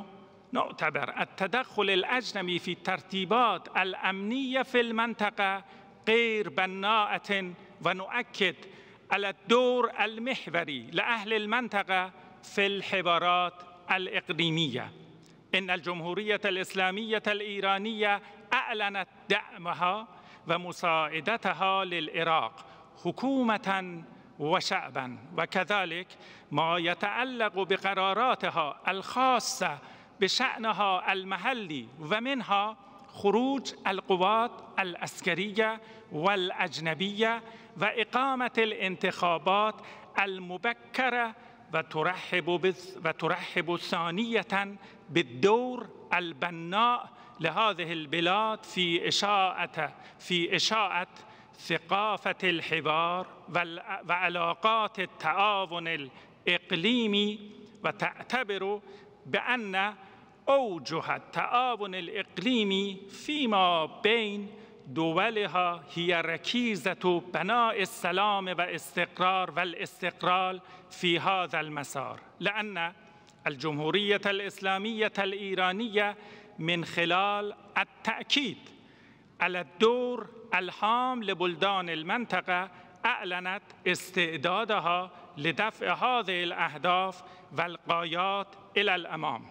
نعتبر التدخل الأجنبي في الترتيبات الأمنية في المنطقة غير بناءة، ونؤكد على الدور المحوري لأهل المنطقة في الحوارات الإقليمية. إن الجمهورية الإسلامية الإيرانية أعلنت دعمها ومساعدتها للعراق حكومة وشعبا، وكذلك ما يتعلق بقراراتها الخاصة بشأنها المحلي، ومنها خروج القوات العسكرية والأجنبية وإقامة الانتخابات المبكرة، وترحب وترحب ثانية بالدور البناء لهذه البلاد في إشاعة في إشاعة ثقافة الحوار وعلاقات التعاون الإقليمي، وتعتبر بأن أوجه التعاون الإقليمي فيما بين دولها هي ركيزة بناء السلام والاستقرار والاستقلال في هذا المسار، لأن الجمهورية الإسلامية الإيرانية من خلال التأكيد على الدور الهام لبلدان المنطقة أعلنت استعدادها لدفع هذه الأهداف والغايات إلى الأمام.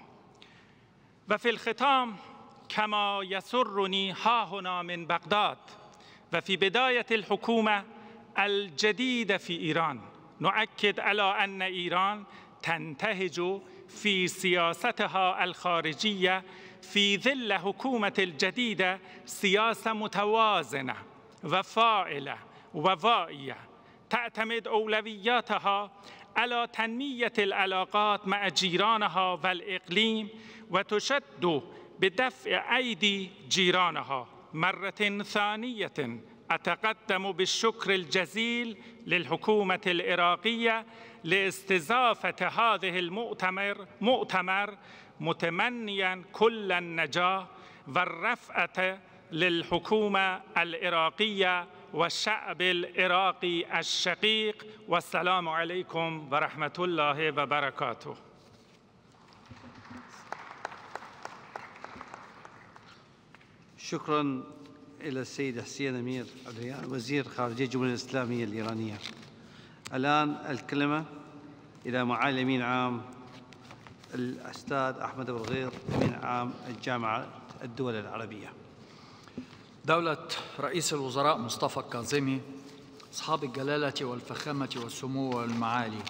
وفي الختام، كما يسرني ها هنا من بغداد وفي بداية الحكومة الجديدة في إيران، نؤكد على أن إيران تنتهج في سياستها الخارجية في ظل حكومة الجديدة سياسة متوازنة وفاعلة وواعية، تعتمد أولوياتها على تنمية العلاقات مع جيرانها والإقليم، وتشد بدفع أيدي جيرانها. مرة ثانية أتقدم بالشكر الجزيل للحكومة العراقية لاستضافة هذه المؤتمر مؤتمر متمنيا كل النجاح والرفعة للحكومة العراقية والشعب العراقي الشقيق، والسلام عليكم ورحمة الله وبركاته. شكرا إلى السيد حسين أمير الريان وزير خارجية الجمهورية الإسلامية الإيرانية. الآن الكلمة إلى معالي الأمين العام الأستاذ أحمد أبو الغير، أمين عام الجامعة الدول العربية. دولة رئيس الوزراء مصطفى الكاظمي، أصحاب الجلالة والفخامة والسمو والمعالي،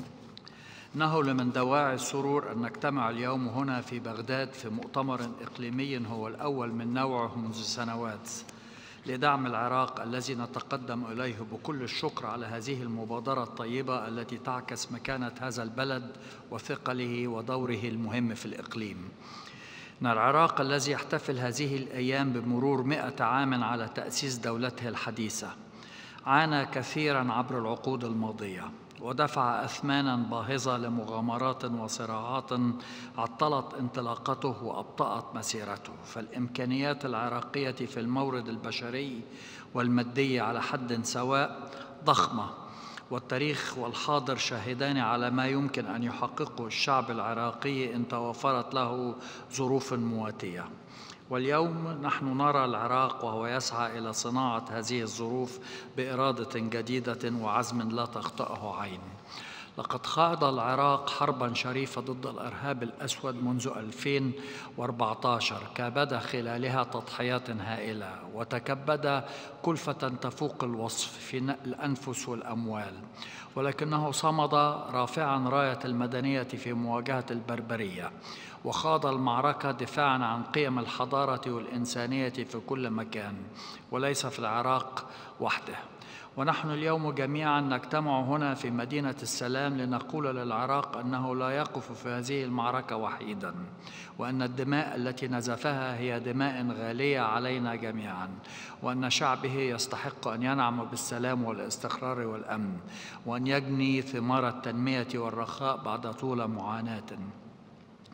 إنه لمن دواعي السرور أن نجتمع اليوم هنا في بغداد في مؤتمر إقليمي هو الأول من نوعه منذ سنوات لدعم العراق الذي نتقدم إليه بكل الشكر على هذه المبادرة الطيبة التي تعكس مكانة هذا البلد وثقله ودوره المهم في الإقليم. إن العراق الذي يحتفل هذه الأيام بمرور مئة عام على تأسيس دولته الحديثة عانى كثيراً عبر العقود الماضية، ودفع أثماناً باهظة لمغامرات وصراعات عطلت انطلاقته وأبطأت مسيرته. فالإمكانيات العراقية في المورد البشري والمادي على حد سواء ضخمة، والتاريخ والحاضر شاهدان على ما يمكن أن يحققه الشعب العراقي إن توفرت له ظروف مواتية. واليوم نحن نرى العراق وهو يسعى إلى صناعة هذه الظروف بإرادة جديدة وعزم لا تخطئه عين. لقد خاض العراق حرباً شريفة ضد الإرهاب الأسود منذ ألفين وأربعة عشر، كابد خلالها تضحيات هائلة وتكبد كلفة تفوق الوصف في الأنفس والأموال، ولكنه صمد رافعاً راية المدنية في مواجهة البربرية، وخاض المعركة دفاعاً عن قيم الحضارة والإنسانية في كل مكان وليس في العراق وحده. ونحن اليوم جميعاً نجتمع هنا في مدينة السلام لنقول للعراق أنه لا يقف في هذه المعركة وحيداً، وأن الدماء التي نزفها هي دماء غالية علينا جميعاً، وأن شعبه يستحق أن ينعم بالسلام والاستقرار والأمن، وأن يجني ثمار التنمية والرخاء بعد طول معاناة.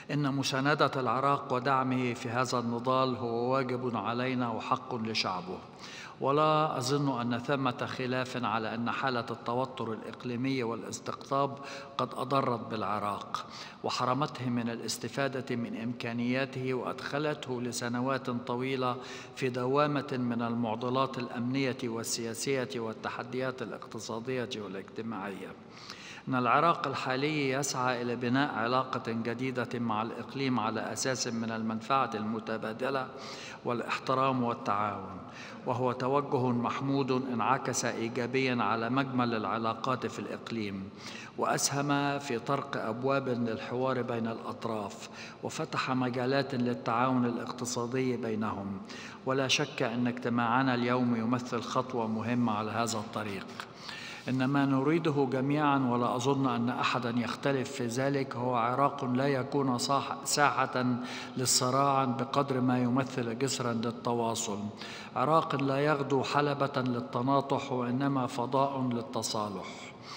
إن مساندة العراق ودعمه في هذا النضال هو واجب علينا وحق لشعبه، ولا أظن أن ثمة خلاف على أن حالة التوتر الإقليمي والاستقطاب قد أضرت بالعراق وحرمته من الاستفادة من إمكانياته وأدخلته لسنوات طويلة في دوامة من المعضلات الأمنية والسياسية والتحديات الاقتصادية والاجتماعية. أن العراق الحالي يسعى إلى بناء علاقة جديدة مع الإقليم على أساس من المنفعة المتبادلة والاحترام والتعاون، وهو توجه محمود انعكس إيجابياً على مجمل العلاقات في الإقليم، وأسهم في طرق أبواب للحوار بين الأطراف وفتح مجالات للتعاون الاقتصادي بينهم. ولا شك أن اجتماعنا اليوم يمثل خطوة مهمة على هذا الطريق. إن ما نريده جميعاً، ولا أظن أن أحداً يختلف في ذلك، هو عراق لا يكون ساحة للصراع بقدر ما يمثل جسراً للتواصل، عراق لا يغدو حلبة للتناطح وإنما فضاء للتصالح.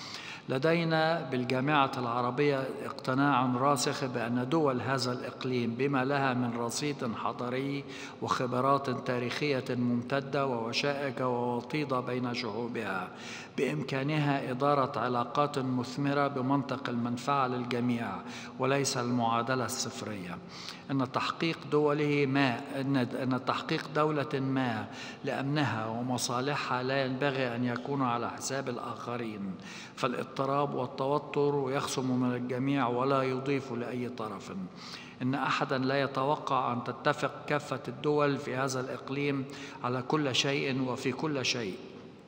لدينا بالجامعة العربية اقتناع راسخ بأن دول هذا الإقليم بما لها من رصيد حضاري وخبرات تاريخية ممتدة ووشائج ووطيدة بين شعوبها بإمكانها إدارة علاقات مثمرة بمنطق المنفعة للجميع وليس المعادلة الصفرية. أن تحقيق دوله ما أن تحقيق دولة ما لأمنها ومصالحها لا ينبغي أن يكون على حساب الآخرين، فالاضطراب والتوتر يخصم من الجميع ولا يضيف لأي طرف. إن أحداً لا يتوقع أن تتفق كافة الدول في هذا الإقليم على كل شيء وفي كل شيء،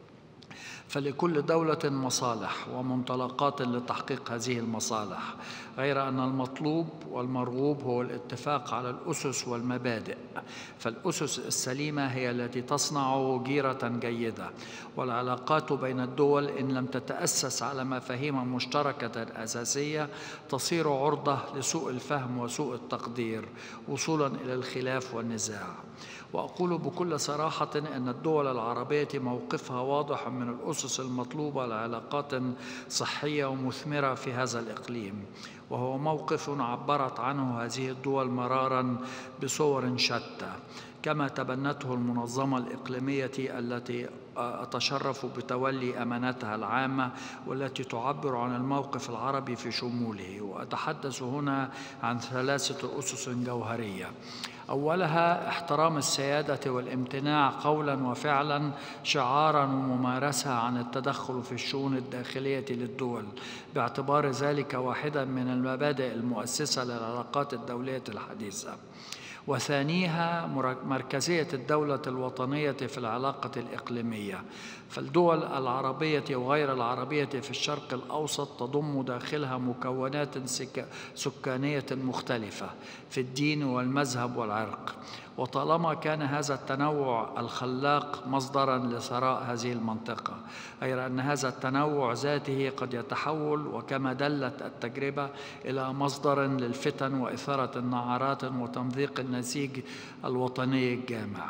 فلكل دولة مصالح ومنطلقات لتحقيق هذه المصالح، غير أن المطلوب والمرغوب هو الاتفاق على الأسس والمبادئ. فالأسس السليمة هي التي تصنع جيرة جيدة، والعلاقات بين الدول إن لم تتأسس على مفاهيم مشتركة أساسية تصير عرضة لسوء الفهم وسوء التقدير وصولاً إلى الخلاف والنزاع. وأقول بكل صراحة أن الدول العربية موقفها واضح من الأسس المطلوبة لعلاقات صحية ومثمرة في هذا الإقليم، وهو موقف عبرت عنه هذه الدول مرارا بصور شتى، كما تبنته المنظمة الإقليمية التي أتشرف بتولي أمانتها العامة والتي تعبر عن الموقف العربي في شموله. وأتحدث هنا عن ثلاثة أسس جوهرية. أولها احترام السيادة والامتناع قولاً وفعلاً، شعاراً وممارسة عن التدخل في الشؤون الداخلية للدول، باعتبار ذلك واحداً من المبادئ المؤسسة للعلاقات الدولية الحديثة. وثانيها مركزية الدولة الوطنية في العلاقة الإقليمية، فالدول العربية وغير العربية في الشرق الأوسط تضم داخلها مكونات سكانية مختلفة في الدين والمذهب والعرق، وطالما كان هذا التنوع الخلاق مصدراً لثراء هذه المنطقة، غير أن هذا التنوع ذاته قد يتحول وكما دلت التجربة إلى مصدر للفتن وإثارة النعرات وتمضيق النسيج الوطني الجامع.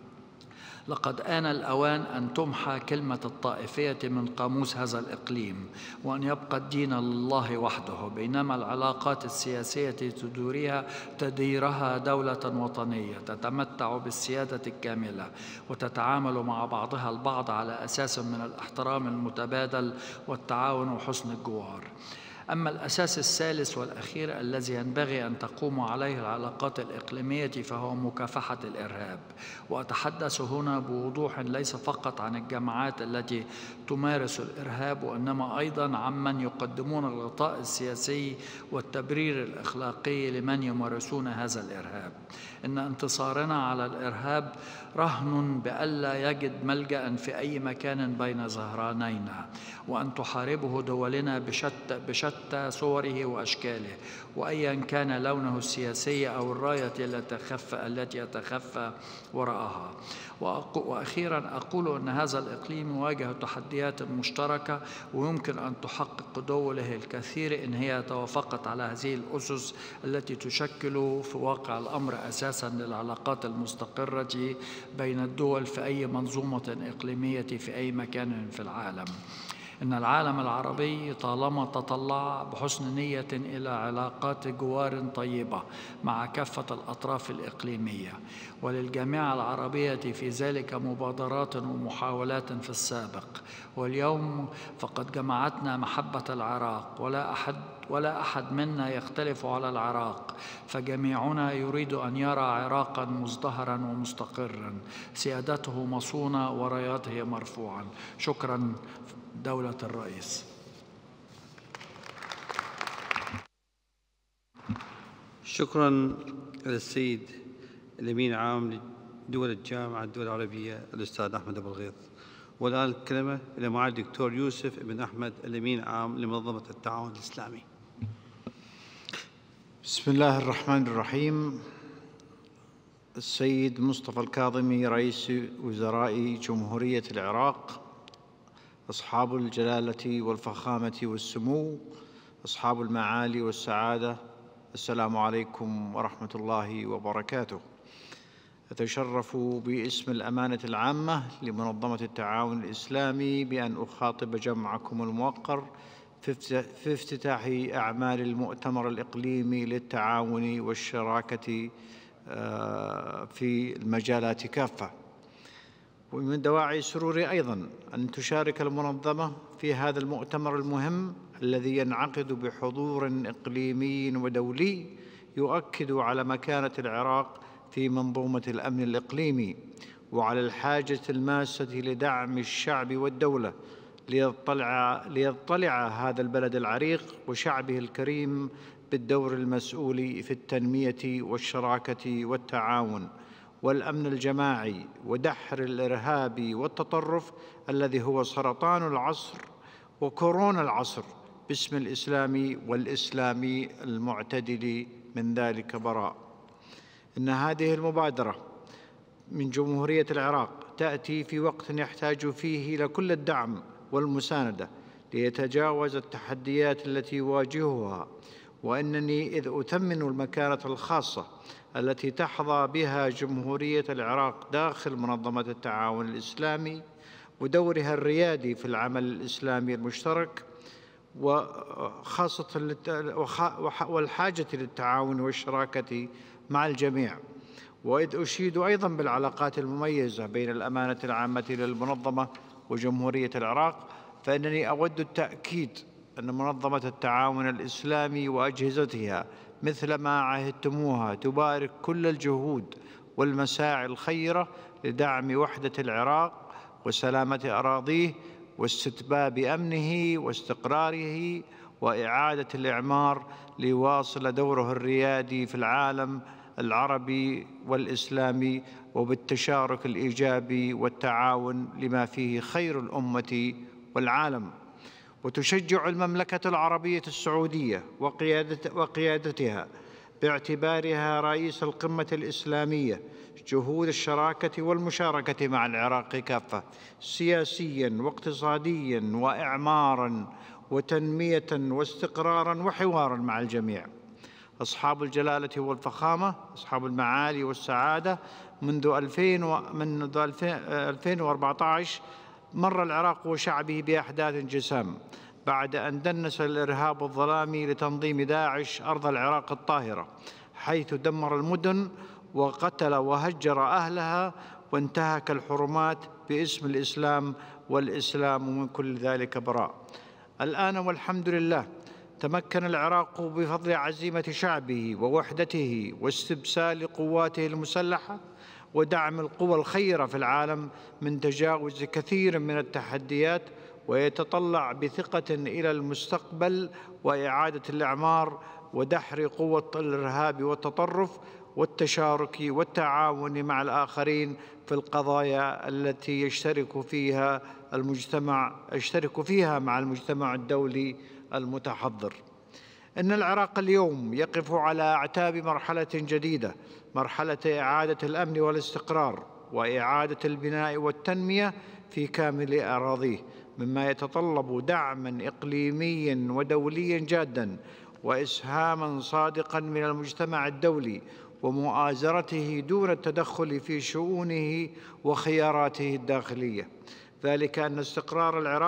لقد آن الأوان أن تمحى كلمة الطائفية من قاموس هذا الإقليم، وأن يبقى الدين لله وحده، بينما العلاقات السياسية تدورها تديرها دولة وطنية تتمتع بالسيادة الكاملة وتتعامل مع بعضها البعض على أساس من الاحترام المتبادل والتعاون وحسن الجوار. أما الأساس الثالث والأخير الذي ينبغي أن تقوم عليه العلاقات الإقليمية فهو مكافحة الإرهاب، وأتحدث هنا بوضوح ليس فقط عن الجماعات التي تمارس الإرهاب، وإنما أيضاً عمن يقدمون الغطاء السياسي والتبرير الأخلاقي لمن يمارسون هذا الإرهاب. إن انتصارنا على الإرهاب رهن بألا يجد ملجأ في أي مكان بين ظهرانينا، وأن تحاربه دولنا بشتى, بشتى صوره وأشكاله، وأيا كان لونه السياسي أو الراية التي يتخفى وراءها. وأخيرا أقول أن هذا الإقليم يواجه تحديات مشتركة ويمكن أن تحقق دوله الكثير إن هي توافقت على هذه الأسس التي تشكل في واقع الأمر أساساً للعلاقات المستقرة بين الدول في أي منظومة إقليمية في أي مكان في العالم. إن العالم العربي طالما تطلع بحسن نية إلى علاقات جوار طيبة مع كافة الأطراف الإقليمية، وللجامعة العربية في ذلك مبادرات ومحاولات في السابق، واليوم فقد جمعتنا محبة العراق، ولا أحد ولا أحد منا يختلف على العراق، فجميعنا يريد أن يرى عراقا مزدهرا ومستقرا سيادته مصونة وراياته مرفوعا. شكرا دولة الرئيس. شكرا للسيد الأمين العام لدول الجامعة الدول العربية الأستاذ أحمد أبو الغيث. والآن الكلمة إلى معالي الدكتور يوسف بن أحمد الأمين العام لمنظمة التعاون الإسلامي. بسم الله الرحمن الرحيم. السيد مصطفى الكاظمي رئيس وزراء جمهورية العراق، أصحاب الجلالة والفخامة والسمو، أصحاب المعالي والسعادة، السلام عليكم ورحمة الله وبركاته. أتشرف باسم الأمانة العامة لمنظمة التعاون الإسلامي بأن أخاطب جمعكم الموقر في افتتاح أعمال المؤتمر الإقليمي للتعاون والشراكة في المجالات كافة. ومن دواعي سروري أيضاً أن تشارك المنظمة في هذا المؤتمر المهم الذي ينعقد بحضور إقليمي ودولي يؤكد على مكانة العراق في منظومة الأمن الإقليمي، وعلى الحاجة الماسة لدعم الشعب والدولة ليطلع, ليطلع هذا البلد العريق وشعبه الكريم بالدور المسؤول في التنمية والشراكة والتعاون والأمن الجماعي ودحر الإرهاب والتطرف الذي هو سرطان العصر وكورونا العصر باسم الإسلام والإسلام المعتدل من ذلك براء. إن هذه المبادرة من جمهورية العراق تأتي في وقت يحتاج فيه إلى كل الدعم والمساندة ليتجاوز التحديات التي يواجهها، وإنني إذ أثمن المكانة الخاصة التي تحظى بها جمهورية العراق داخل منظمة التعاون الإسلامي ودورها الريادي في العمل الإسلامي المشترك، وخاصة والحاجة للتعاون والشراكة مع الجميع، وإذ أشيد أيضاً بالعلاقات المميزة بين الأمانة العامة للمنظمة وجمهورية العراق، فإنني أود التأكيد أن منظمة التعاون الإسلامي وأجهزتها مثل ما عهدتموها تبارك كل الجهود والمساعي الخيرة لدعم وحدة العراق وسلامة أراضيه واستتباب أمنه واستقراره وإعادة الإعمار ليواصل دوره الريادي في العالم العربي والإسلامي وبالتشارك الإيجابي والتعاون لما فيه خير الأمة والعالم. وتشجع المملكة العربية السعودية وقيادة وقيادتها باعتبارها رئيس القمة الإسلامية جهود الشراكة والمشاركة مع العراق كافة سياسياً واقتصادياً وإعماراً وتنمية واستقراراً وحواراً مع الجميع. أصحاب الجلالة والفخامة، أصحاب المعالي والسعادة، منذ ألفين وأربعة عشر مر العراق وشعبه بأحداث جسام بعد أن دنس الإرهاب الظلامي لتنظيم داعش أرض العراق الطاهرة، حيث دمر المدن وقتل وهجر أهلها وانتهك الحرمات باسم الإسلام، والإسلام من كل ذلك براء. الآن والحمد لله تمكن العراق بفضل عزيمة شعبه ووحدته واستبسال قواته المسلحة ودعم القوى الخيرة في العالم من تجاوز كثير من التحديات، ويتطلع بثقة إلى المستقبل وإعادة الإعمار ودحر قوة الإرهاب والتطرف والتشارك والتعاون مع الآخرين في القضايا التي يشترك فيها المجتمع يشترك فيها مع المجتمع الدولي المتحضر. إن العراق اليوم يقف على أعتاب مرحلة جديدة، مرحلة إعادة الأمن والاستقرار وإعادة البناء والتنمية في كامل أراضيه، مما يتطلب دعماً إقليمياً ودولياً جاداً وإسهاماً صادقاً من المجتمع الدولي ومؤازرته دون التدخل في شؤونه وخياراته الداخلية. ذلك أن استقرار العراق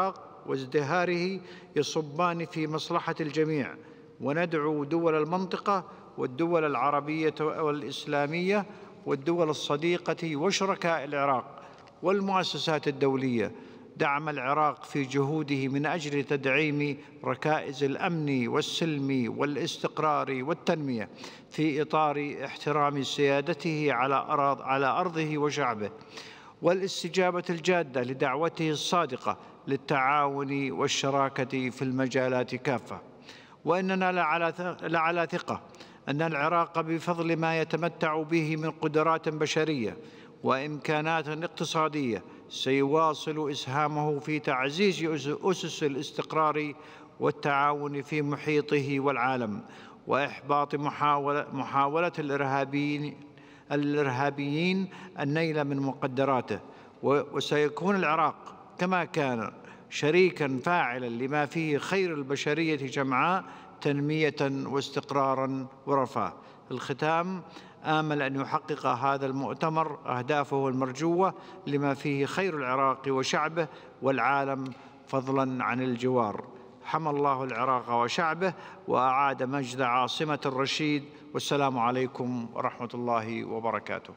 وازدهاره يصبان في مصلحة الجميع، وندعو دول المنطقة والدول العربية والإسلامية والدول الصديقة وشركاء العراق والمؤسسات الدولية دعم العراق في جهوده من أجل تدعيم ركائز الأمن والسلم والاستقرار والتنمية في إطار احترام سيادته على أراض على أرضه وشعبه، والاستجابة الجادة لدعوته الصادقة للتعاون والشراكة في المجالات كافة. وإننا لعلى ثقة أن العراق بفضل ما يتمتع به من قدرات بشرية وإمكانات اقتصادية سيواصل إسهامه في تعزيز أسس الاستقرار والتعاون في محيطه والعالم، وإحباط محاولة, محاولة الإرهابيين, الإرهابيين النيل من مقدراته. وسيكون العراق كما كان شريكاً فاعلاً لما فيه خير البشرية جمعاء تنمية واستقراراً ورفاه. الختام، آمل أن يحقق هذا المؤتمر أهدافه المرجوة لما فيه خير العراق وشعبه والعالم فضلاً عن الجوار. حمى الله العراق وشعبه وأعاد مجد عاصمة الرشيد، والسلام عليكم ورحمة الله وبركاته.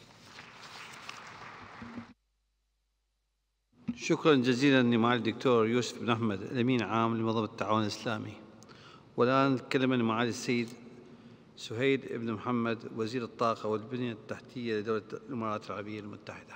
شكرا جزيلا لمعالي الدكتور يوسف بن أحمد الأمين العام لمنظمة التعاون الإسلامي. والآن كلمة لمعالي السيد سهيد بن محمد وزير الطاقة والبنية التحتية لدولة الإمارات العربية المتحدة.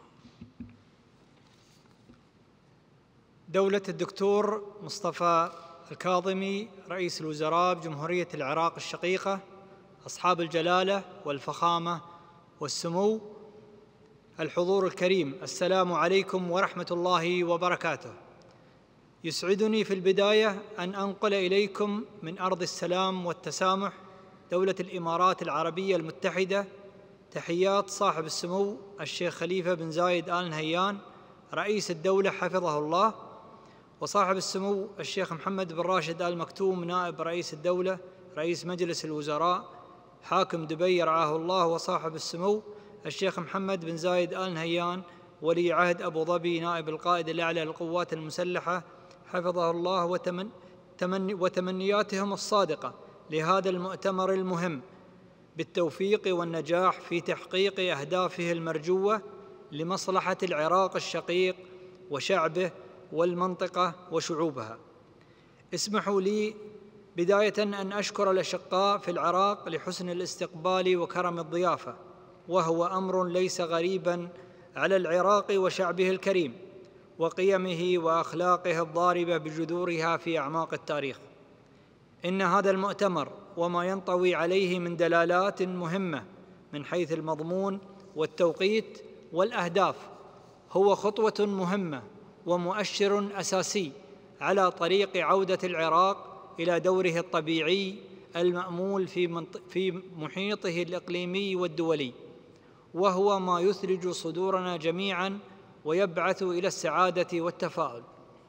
دولة الدكتور مصطفى الكاظمي رئيس الوزراء بجمهورية العراق الشقيقة، أصحاب الجلالة والفخامة والسمو، الحضور الكريم، السلام عليكم ورحمة الله وبركاته. يسعدني في البداية أن أنقل إليكم من أرض السلام والتسامح دولة الإمارات العربية المتحدة تحيات صاحب السمو الشيخ خليفة بن زايد آل نهيان رئيس الدولة حفظه الله، وصاحب السمو الشيخ محمد بن راشد آل مكتوم نائب رئيس الدولة رئيس مجلس الوزراء حاكم دبي رعاه الله، وصاحب السمو الشيخ محمد بن زايد آل نهيان ولي عهد أبو ظبي نائب القائد الأعلى للقوات المسلحة حفظه الله، وتمن تمني وتمنياتهم الصادقة لهذا المؤتمر المهم بالتوفيق والنجاح في تحقيق أهدافه المرجوة لمصلحة العراق الشقيق وشعبه والمنطقة وشعوبها. اسمحوا لي بداية أن أشكر الأشقاء في العراق لحسن الاستقبال وكرم الضيافة، وهو أمر ليس غريباً على العراق وشعبه الكريم وقيمه وأخلاقه الضاربة بجذورها في أعماق التاريخ. إن هذا المؤتمر وما ينطوي عليه من دلالات مهمة من حيث المضمون والتوقيت والأهداف هو خطوة مهمة ومؤشر أساسي على طريق عودة العراق إلى دوره الطبيعي المأمول في في محيطه الإقليمي والدولي، وهو ما يثلج صدورنا جميعاً ويبعث إلى السعادة والتفاؤل.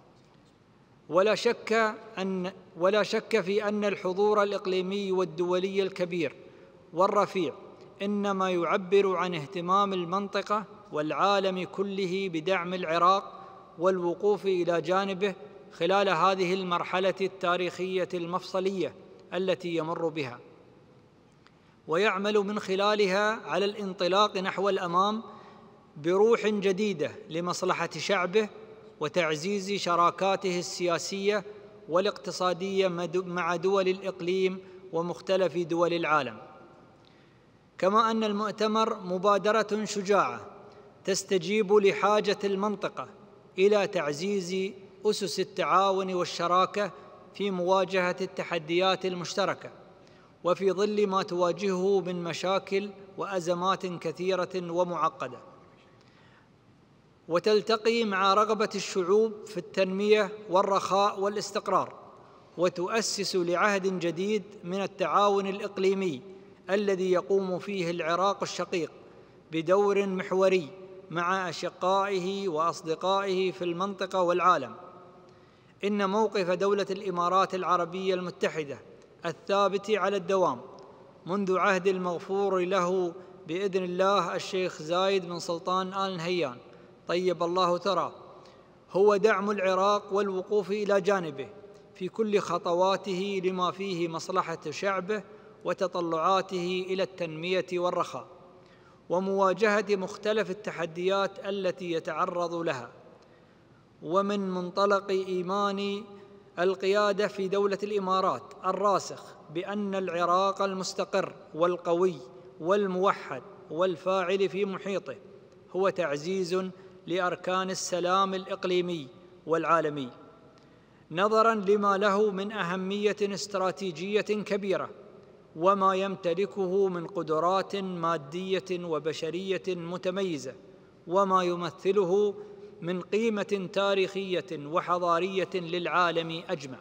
ولا شك أن ولا شك في أن الحضور الإقليمي والدولي الكبير والرفيع إنما يعبر عن اهتمام المنطقة والعالم كله بدعم العراق والوقوف إلى جانبه خلال هذه المرحلة التاريخية المفصلية التي يمر بها، ويعمل من خلالها على الانطلاق نحو الأمام بروح جديدة لمصلحة شعبه وتعزيز شراكاته السياسية والاقتصادية مع دول الإقليم ومختلف دول العالم. كما أن المؤتمر مبادرة شجاعة تستجيب لحاجة المنطقة إلى تعزيز أسس التعاون والشراكة في مواجهة التحديات المشتركة وفي ظل ما تواجهه من مشاكل وأزمات كثيرة ومعقدة، وتلتقي مع رغبة الشعوب في التنمية والرخاء والاستقرار، وتؤسس لعهد جديد من التعاون الإقليمي الذي يقوم فيه العراق الشقيق بدور محوري مع أشقائه وأصدقائه في المنطقة والعالم. إن موقف دولة الإمارات العربية المتحدة الثابت على الدوام منذ عهد المغفور له بإذن الله الشيخ زايد بن سلطان آل نهيان طيب الله ثراه هو دعم العراق والوقوف إلى جانبه في كل خطواته لما فيه مصلحة شعبه وتطلعاته إلى التنمية والرخاء، ومواجهة مختلف التحديات التي يتعرض لها. ومن منطلق إيمان القيادة في دولة الإمارات الراسخ بأن العراق المستقر والقوي والموحد والفاعل في محيطه هو تعزيز لأركان السلام الإقليمي والعالمي، نظراً لما له من أهمية استراتيجية كبيرة وما يمتلكه من قدرات مادية وبشرية متميزة، وما يمثله من قيمة تاريخية وحضارية للعالم أجمع.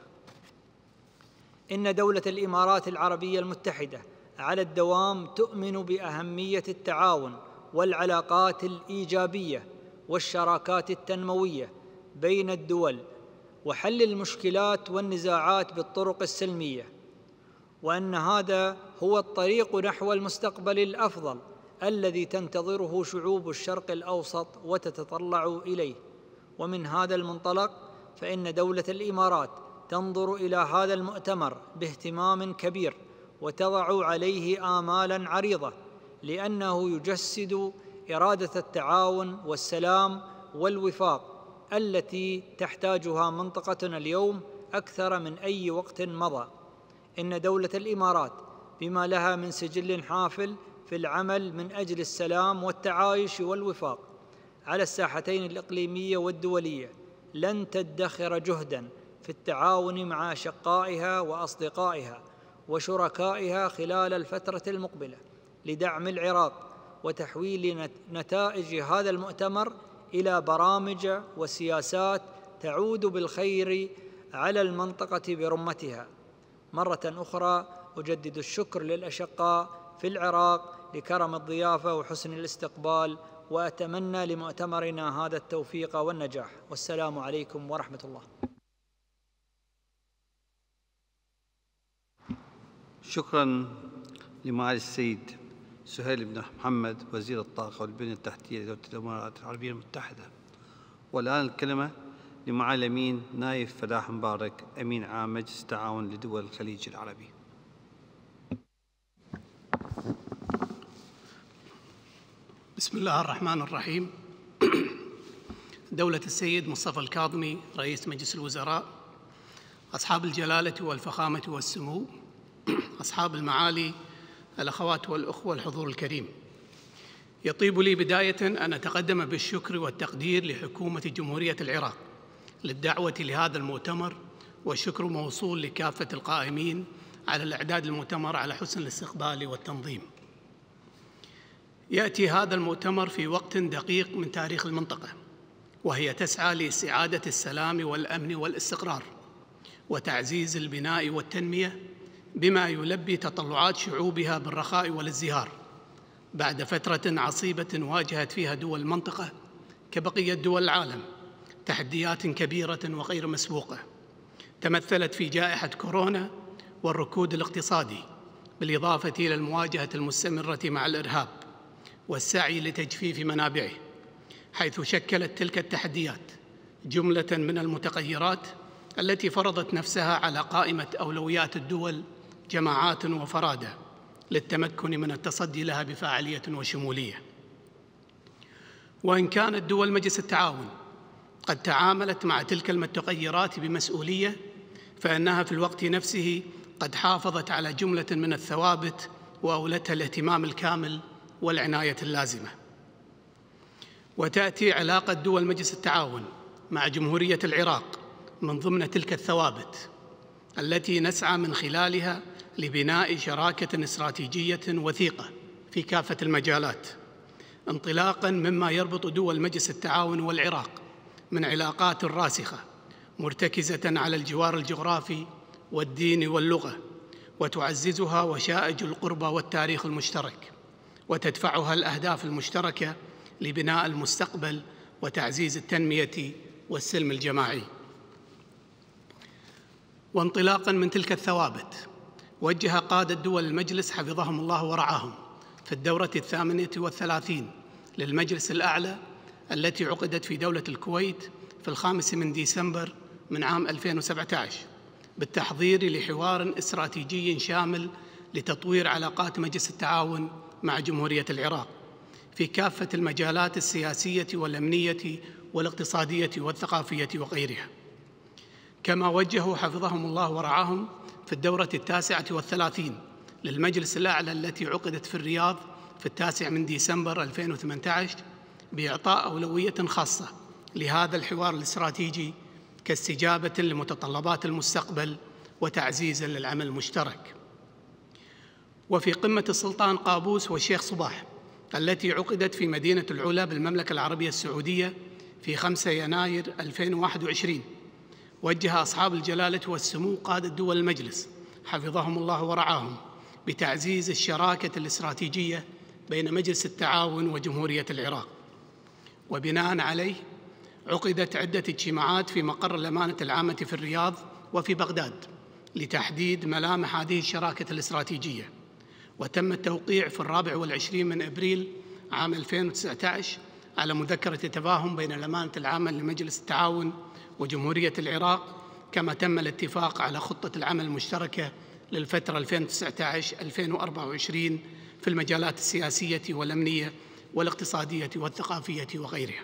إن دولة الإمارات العربية المتحدة على الدوام تؤمن بأهمية التعاون والعلاقات الإيجابية والشراكات التنموية بين الدول وحل المشكلات والنزاعات بالطرق السلمية، وأن هذا هو الطريق نحو المستقبل الأفضل الذي تنتظره شعوب الشرق الأوسط وتتطلع إليه. ومن هذا المنطلق فإن دولة الإمارات تنظر إلى هذا المؤتمر باهتمام كبير وتضع عليه آمالاً عريضة، لأنه يجسد إرادة التعاون والسلام والوفاق التي تحتاجها منطقتنا اليوم أكثر من أي وقت مضى. إن دولة الإمارات بما لها من سجل حافل في العمل من أجل السلام والتعايش والوفاق على الساحتين الإقليمية والدولية لن تدخر جهداً في التعاون مع أشقائها وأصدقائها وشركائها خلال الفترة المقبلة لدعم العراق وتحويل نتائج هذا المؤتمر إلى برامج وسياسات تعود بالخير على المنطقة برمتها. مرة أخرى أجدد الشكر للأشقاء في العراق لكرم الضيافة وحسن الاستقبال، وأتمنى لمؤتمرنا هذا التوفيق والنجاح، والسلام عليكم ورحمة الله. شكرا لمعالي السيد سهيل بن محمد وزير الطاقة والبنية التحتية لدولة الإمارات العربية المتحدة. والآن الكلمة لمعالي الأمين نايف فلاح مبارك أمين عام مجلس التعاون لدول الخليج العربي. بسم الله الرحمن الرحيم. دولة السيد مصطفى الكاظمي رئيس مجلس الوزراء، أصحاب الجلالة والفخامة والسمو، أصحاب المعالي، الأخوات والأخوة الحضور الكريم، يطيب لي بداية أن أتقدم بالشكر والتقدير لحكومة جمهورية العراق للدعوة لهذا المؤتمر، والشكر موصول لكافة القائمين على الإعداد المؤتمر على حسن الاستقبال والتنظيم. يأتي هذا المؤتمر في وقت دقيق من تاريخ المنطقة، وهي تسعى لاستعادة السلام والأمن والاستقرار وتعزيز البناء والتنمية بما يلبي تطلعات شعوبها بالرخاء والازدهار بعد فترة عصيبة واجهت فيها دول المنطقة كبقية دول العالم تحديات كبيرة وغير مسبوقة تمثلت في جائحة كورونا والركود الاقتصادي، بالإضافة إلى المواجهة المستمرة مع الإرهاب والسعي لتجفيف منابعه، حيث شكلت تلك التحديات جملة من المتغيرات التي فرضت نفسها على قائمة أولويات الدول جماعات وفرادى للتمكن من التصدي لها بفاعلية وشمولية. وإن كانت دول مجلس التعاون قد تعاملت مع تلك المتغيرات بمسؤولية، فإنها في الوقت نفسه قد حافظت على جملة من الثوابت وأولتها الاهتمام الكامل والعناية اللازمة. وتأتي علاقة دول مجلس التعاون مع جمهورية العراق من ضمن تلك الثوابت التي نسعى من خلالها لبناء شراكة استراتيجية وثيقة في كافة المجالات، انطلاقاً مما يربط دول مجلس التعاون والعراق من علاقات راسخة مرتكزة على الجوار الجغرافي والدين واللغة، وتعززها وشائج القربى والتاريخ المشترك، وتدفعها الأهداف المشتركة لبناء المستقبل وتعزيز التنمية والسلم الجماعي. وانطلاقاً من تلك الثوابت، وجه قادة دول المجلس حفظهم الله ورعاهم في الدورة الثامنة والثلاثين للمجلس الأعلى التي عقدت في دولة الكويت في الخامس من ديسمبر من عام ألفين وسبعة عشر بالتحضير لحوار استراتيجي شامل لتطوير علاقات مجلس التعاون مع جمهورية العراق في كافة المجالات السياسية والأمنية والاقتصادية والثقافية وغيرها. كما وجهوا حفظهم الله ورعاهم في الدورة التاسعة والثلاثين للمجلس الأعلى التي عقدت في الرياض في التاسع من ديسمبر ألفين وثمانية عشر بإعطاء أولوية خاصة لهذا الحوار الاستراتيجي كاستجابة لمتطلبات المستقبل وتعزيزاً للعمل المشترك. وفي قمة السلطان قابوس والشيخ صباح التي عقدت في مدينة العلا بالمملكة العربية السعودية في خمسة يناير ألفين وواحد وعشرين وجه أصحاب الجلالة والسمو قادة دول المجلس حفظهم الله ورعاهم بتعزيز الشراكة الاستراتيجية بين مجلس التعاون وجمهورية العراق، وبناء عليه عقدت عدة اجتماعات في مقر الأمانة العامة في الرياض وفي بغداد لتحديد ملامح هذه الشراكة الاستراتيجية، وتم التوقيع في الرابع والعشرين من أبريل عام ألفين وتسعة عشر على مذكرة تفاهم بين الأمانة العامة لمجلس التعاون وجمهورية العراق، كما تم الاتفاق على خطة العمل المشتركة للفترة ألفين وتسعة عشر ألفين وأربعة وعشرين في المجالات السياسية والأمنية والاقتصادية والثقافية وغيرها.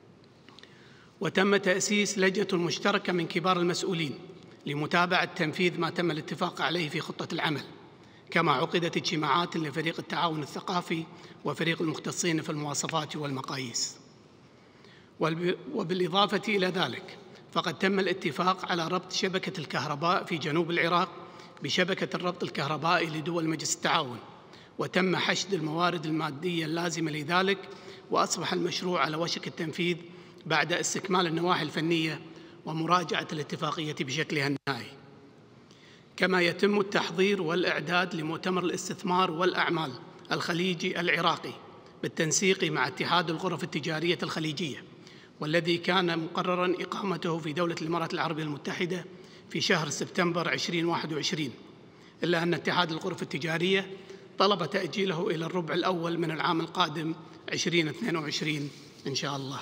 وتم تأسيس لجنة مشتركة من كبار المسؤولين لمتابعة تنفيذ ما تم الاتفاق عليه في خطة العمل، كما عقدت اجتماعات لفريق التعاون الثقافي وفريق المختصين في المواصفات والمقاييس. وبالإضافة إلى ذلك فقد تم الاتفاق على ربط شبكة الكهرباء في جنوب العراق بشبكة الربط الكهربائي لدول مجلس التعاون، وتم حشد الموارد المادية اللازمة لذلك، وأصبح المشروع على وشك التنفيذ بعد استكمال النواحي الفنية ومراجعة الاتفاقية بشكلها النهائي. كما يتم التحضير والإعداد لمؤتمر الاستثمار والأعمال الخليجي العراقي بالتنسيق مع اتحاد الغرف التجارية الخليجية، والذي كان مقرراً إقامته في دولة الإمارات العربية المتحدة في شهر سبتمبر ألفين وواحد وعشرين، إلا أن اتحاد الغرف التجارية طلب تأجيله إلى الربع الأول من العام القادم ألفين واثنين وعشرين إن شاء الله.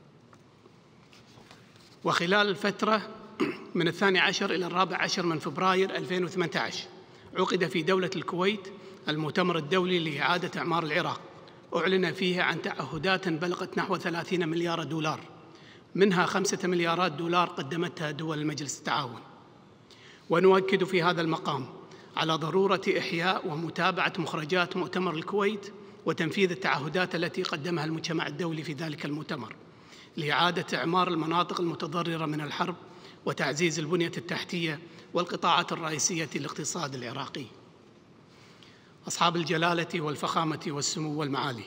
وخلال الفترة من الثاني عشر إلى الرابع عشر من فبراير ألفين وثمانية عشر عقد في دولة الكويت المؤتمر الدولي لإعادة إعمار العراق، أعلن فيه عن تعهدات بلغت نحو ثلاثين مليار دولار، منها خمسة مليارات دولار قدمتها دول مجلس التعاون. ونؤكد في هذا المقام على ضرورة إحياء ومتابعة مخرجات مؤتمر الكويت وتنفيذ التعهدات التي قدمها المجتمع الدولي في ذلك المؤتمر لإعادة إعمار المناطق المتضررة من الحرب وتعزيز البنية التحتية والقطاعات الرئيسية للاقتصاد العراقي. أصحاب الجلالة والفخامة والسمو والمعالي،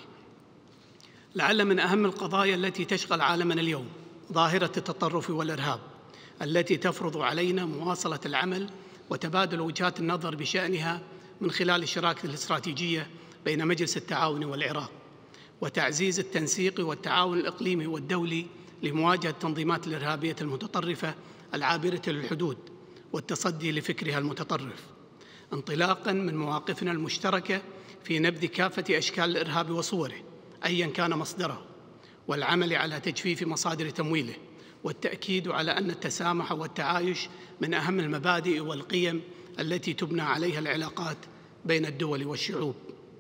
لعل من أهم القضايا التي تشغل عالمنا اليوم ظاهرة التطرف والإرهاب التي تفرض علينا مواصلة العمل وتبادل وجهات النظر بشأنها من خلال الشراكة الاستراتيجية بين مجلس التعاون والعراق، وتعزيز التنسيق والتعاون الإقليمي والدولي لمواجهة التنظيمات الإرهابية المتطرفة العابرة للحدود والتصدي لفكرها المتطرف، انطلاقاً من مواقفنا المشتركة في نبذ كافة أشكال الإرهاب وصوره أياً كان مصدره، والعمل على تجفيف مصادر تمويله، والتأكيد على أن التسامح والتعايش من أهم المبادئ والقيم التي تبنى عليها العلاقات بين الدول والشعوب.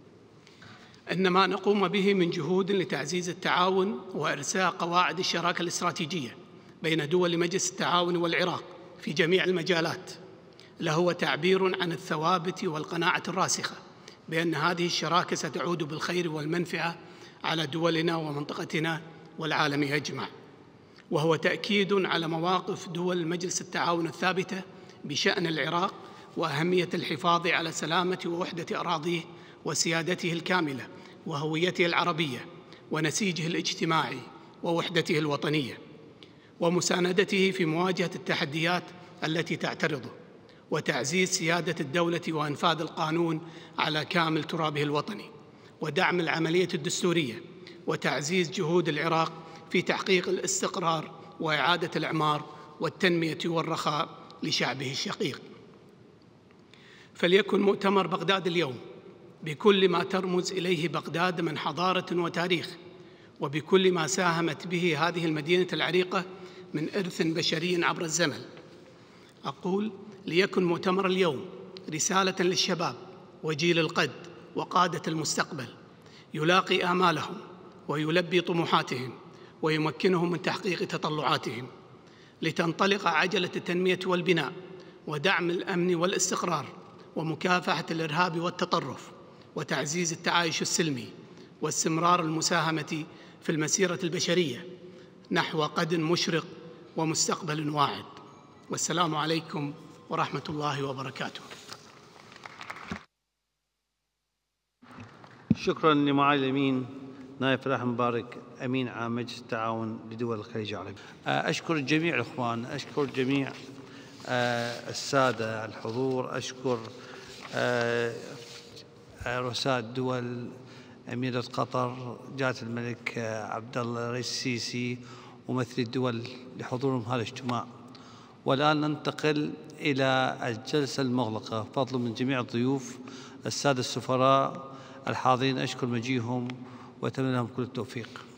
إن ما نقوم به من جهود لتعزيز التعاون وإرساء قواعد الشراكة الاستراتيجية بين دول مجلس التعاون والعراق في جميع المجالات لهو تعبير عن الثوابت والقناعة الراسخة بأن هذه الشراكة ستعود بالخير والمنفعة على دولنا ومنطقتنا والعالم أجمع، وهو تأكيد على مواقف دول مجلس التعاون الثابتة بشأن العراق وأهمية الحفاظ على سلامة ووحدة أراضيه وسيادته الكاملة وهويته العربية ونسيجه الاجتماعي ووحدته الوطنية، ومساندته في مواجهة التحديات التي تعترضه، وتعزيز سيادة الدولة وإنفاذ القانون على كامل ترابه الوطني، ودعم العملية الدستورية، وتعزيز جهود العراق في تحقيق الاستقرار وإعادة الإعمار والتنمية والرخاء لشعبه الشقيق. فليكن مؤتمر بغداد اليوم بكل ما ترمز إليه بغداد من حضارة وتاريخ، وبكل ما ساهمت به هذه المدينة العريقة من إرث بشري عبر الزمن. أقول ليكن مؤتمر اليوم رسالة للشباب وجيل القد وقادة المستقبل، يلاقي آمالهم ويلبي طموحاتهم ويمكنهم من تحقيق تطلعاتهم، لتنطلق عجلة التنمية والبناء ودعم الأمن والاستقرار ومكافحة الإرهاب والتطرف وتعزيز التعايش السلمي واستمرار المساهمة في المسيرة البشرية نحو غد مشرق ومستقبل واعد. والسلام عليكم ورحمة الله وبركاته. شكرا لمعالي الأمين نائب فلاح مبارك أمين عام مجلس التعاون لدول الخليج العربي. أشكر جميع الإخوان، أشكر جميع السادة الحضور، أشكر رؤساء الدول، أميرة قطر، جلالة الملك عبد الله الرئيس السيسي وممثلي الدول لحضورهم هذا الاجتماع. والآن ننتقل إلى الجلسة المغلقة. فضل من جميع الضيوف السادة السفراء الحاضرين، أشكر مجيئهم وأتمنى لهم كل التوفيق.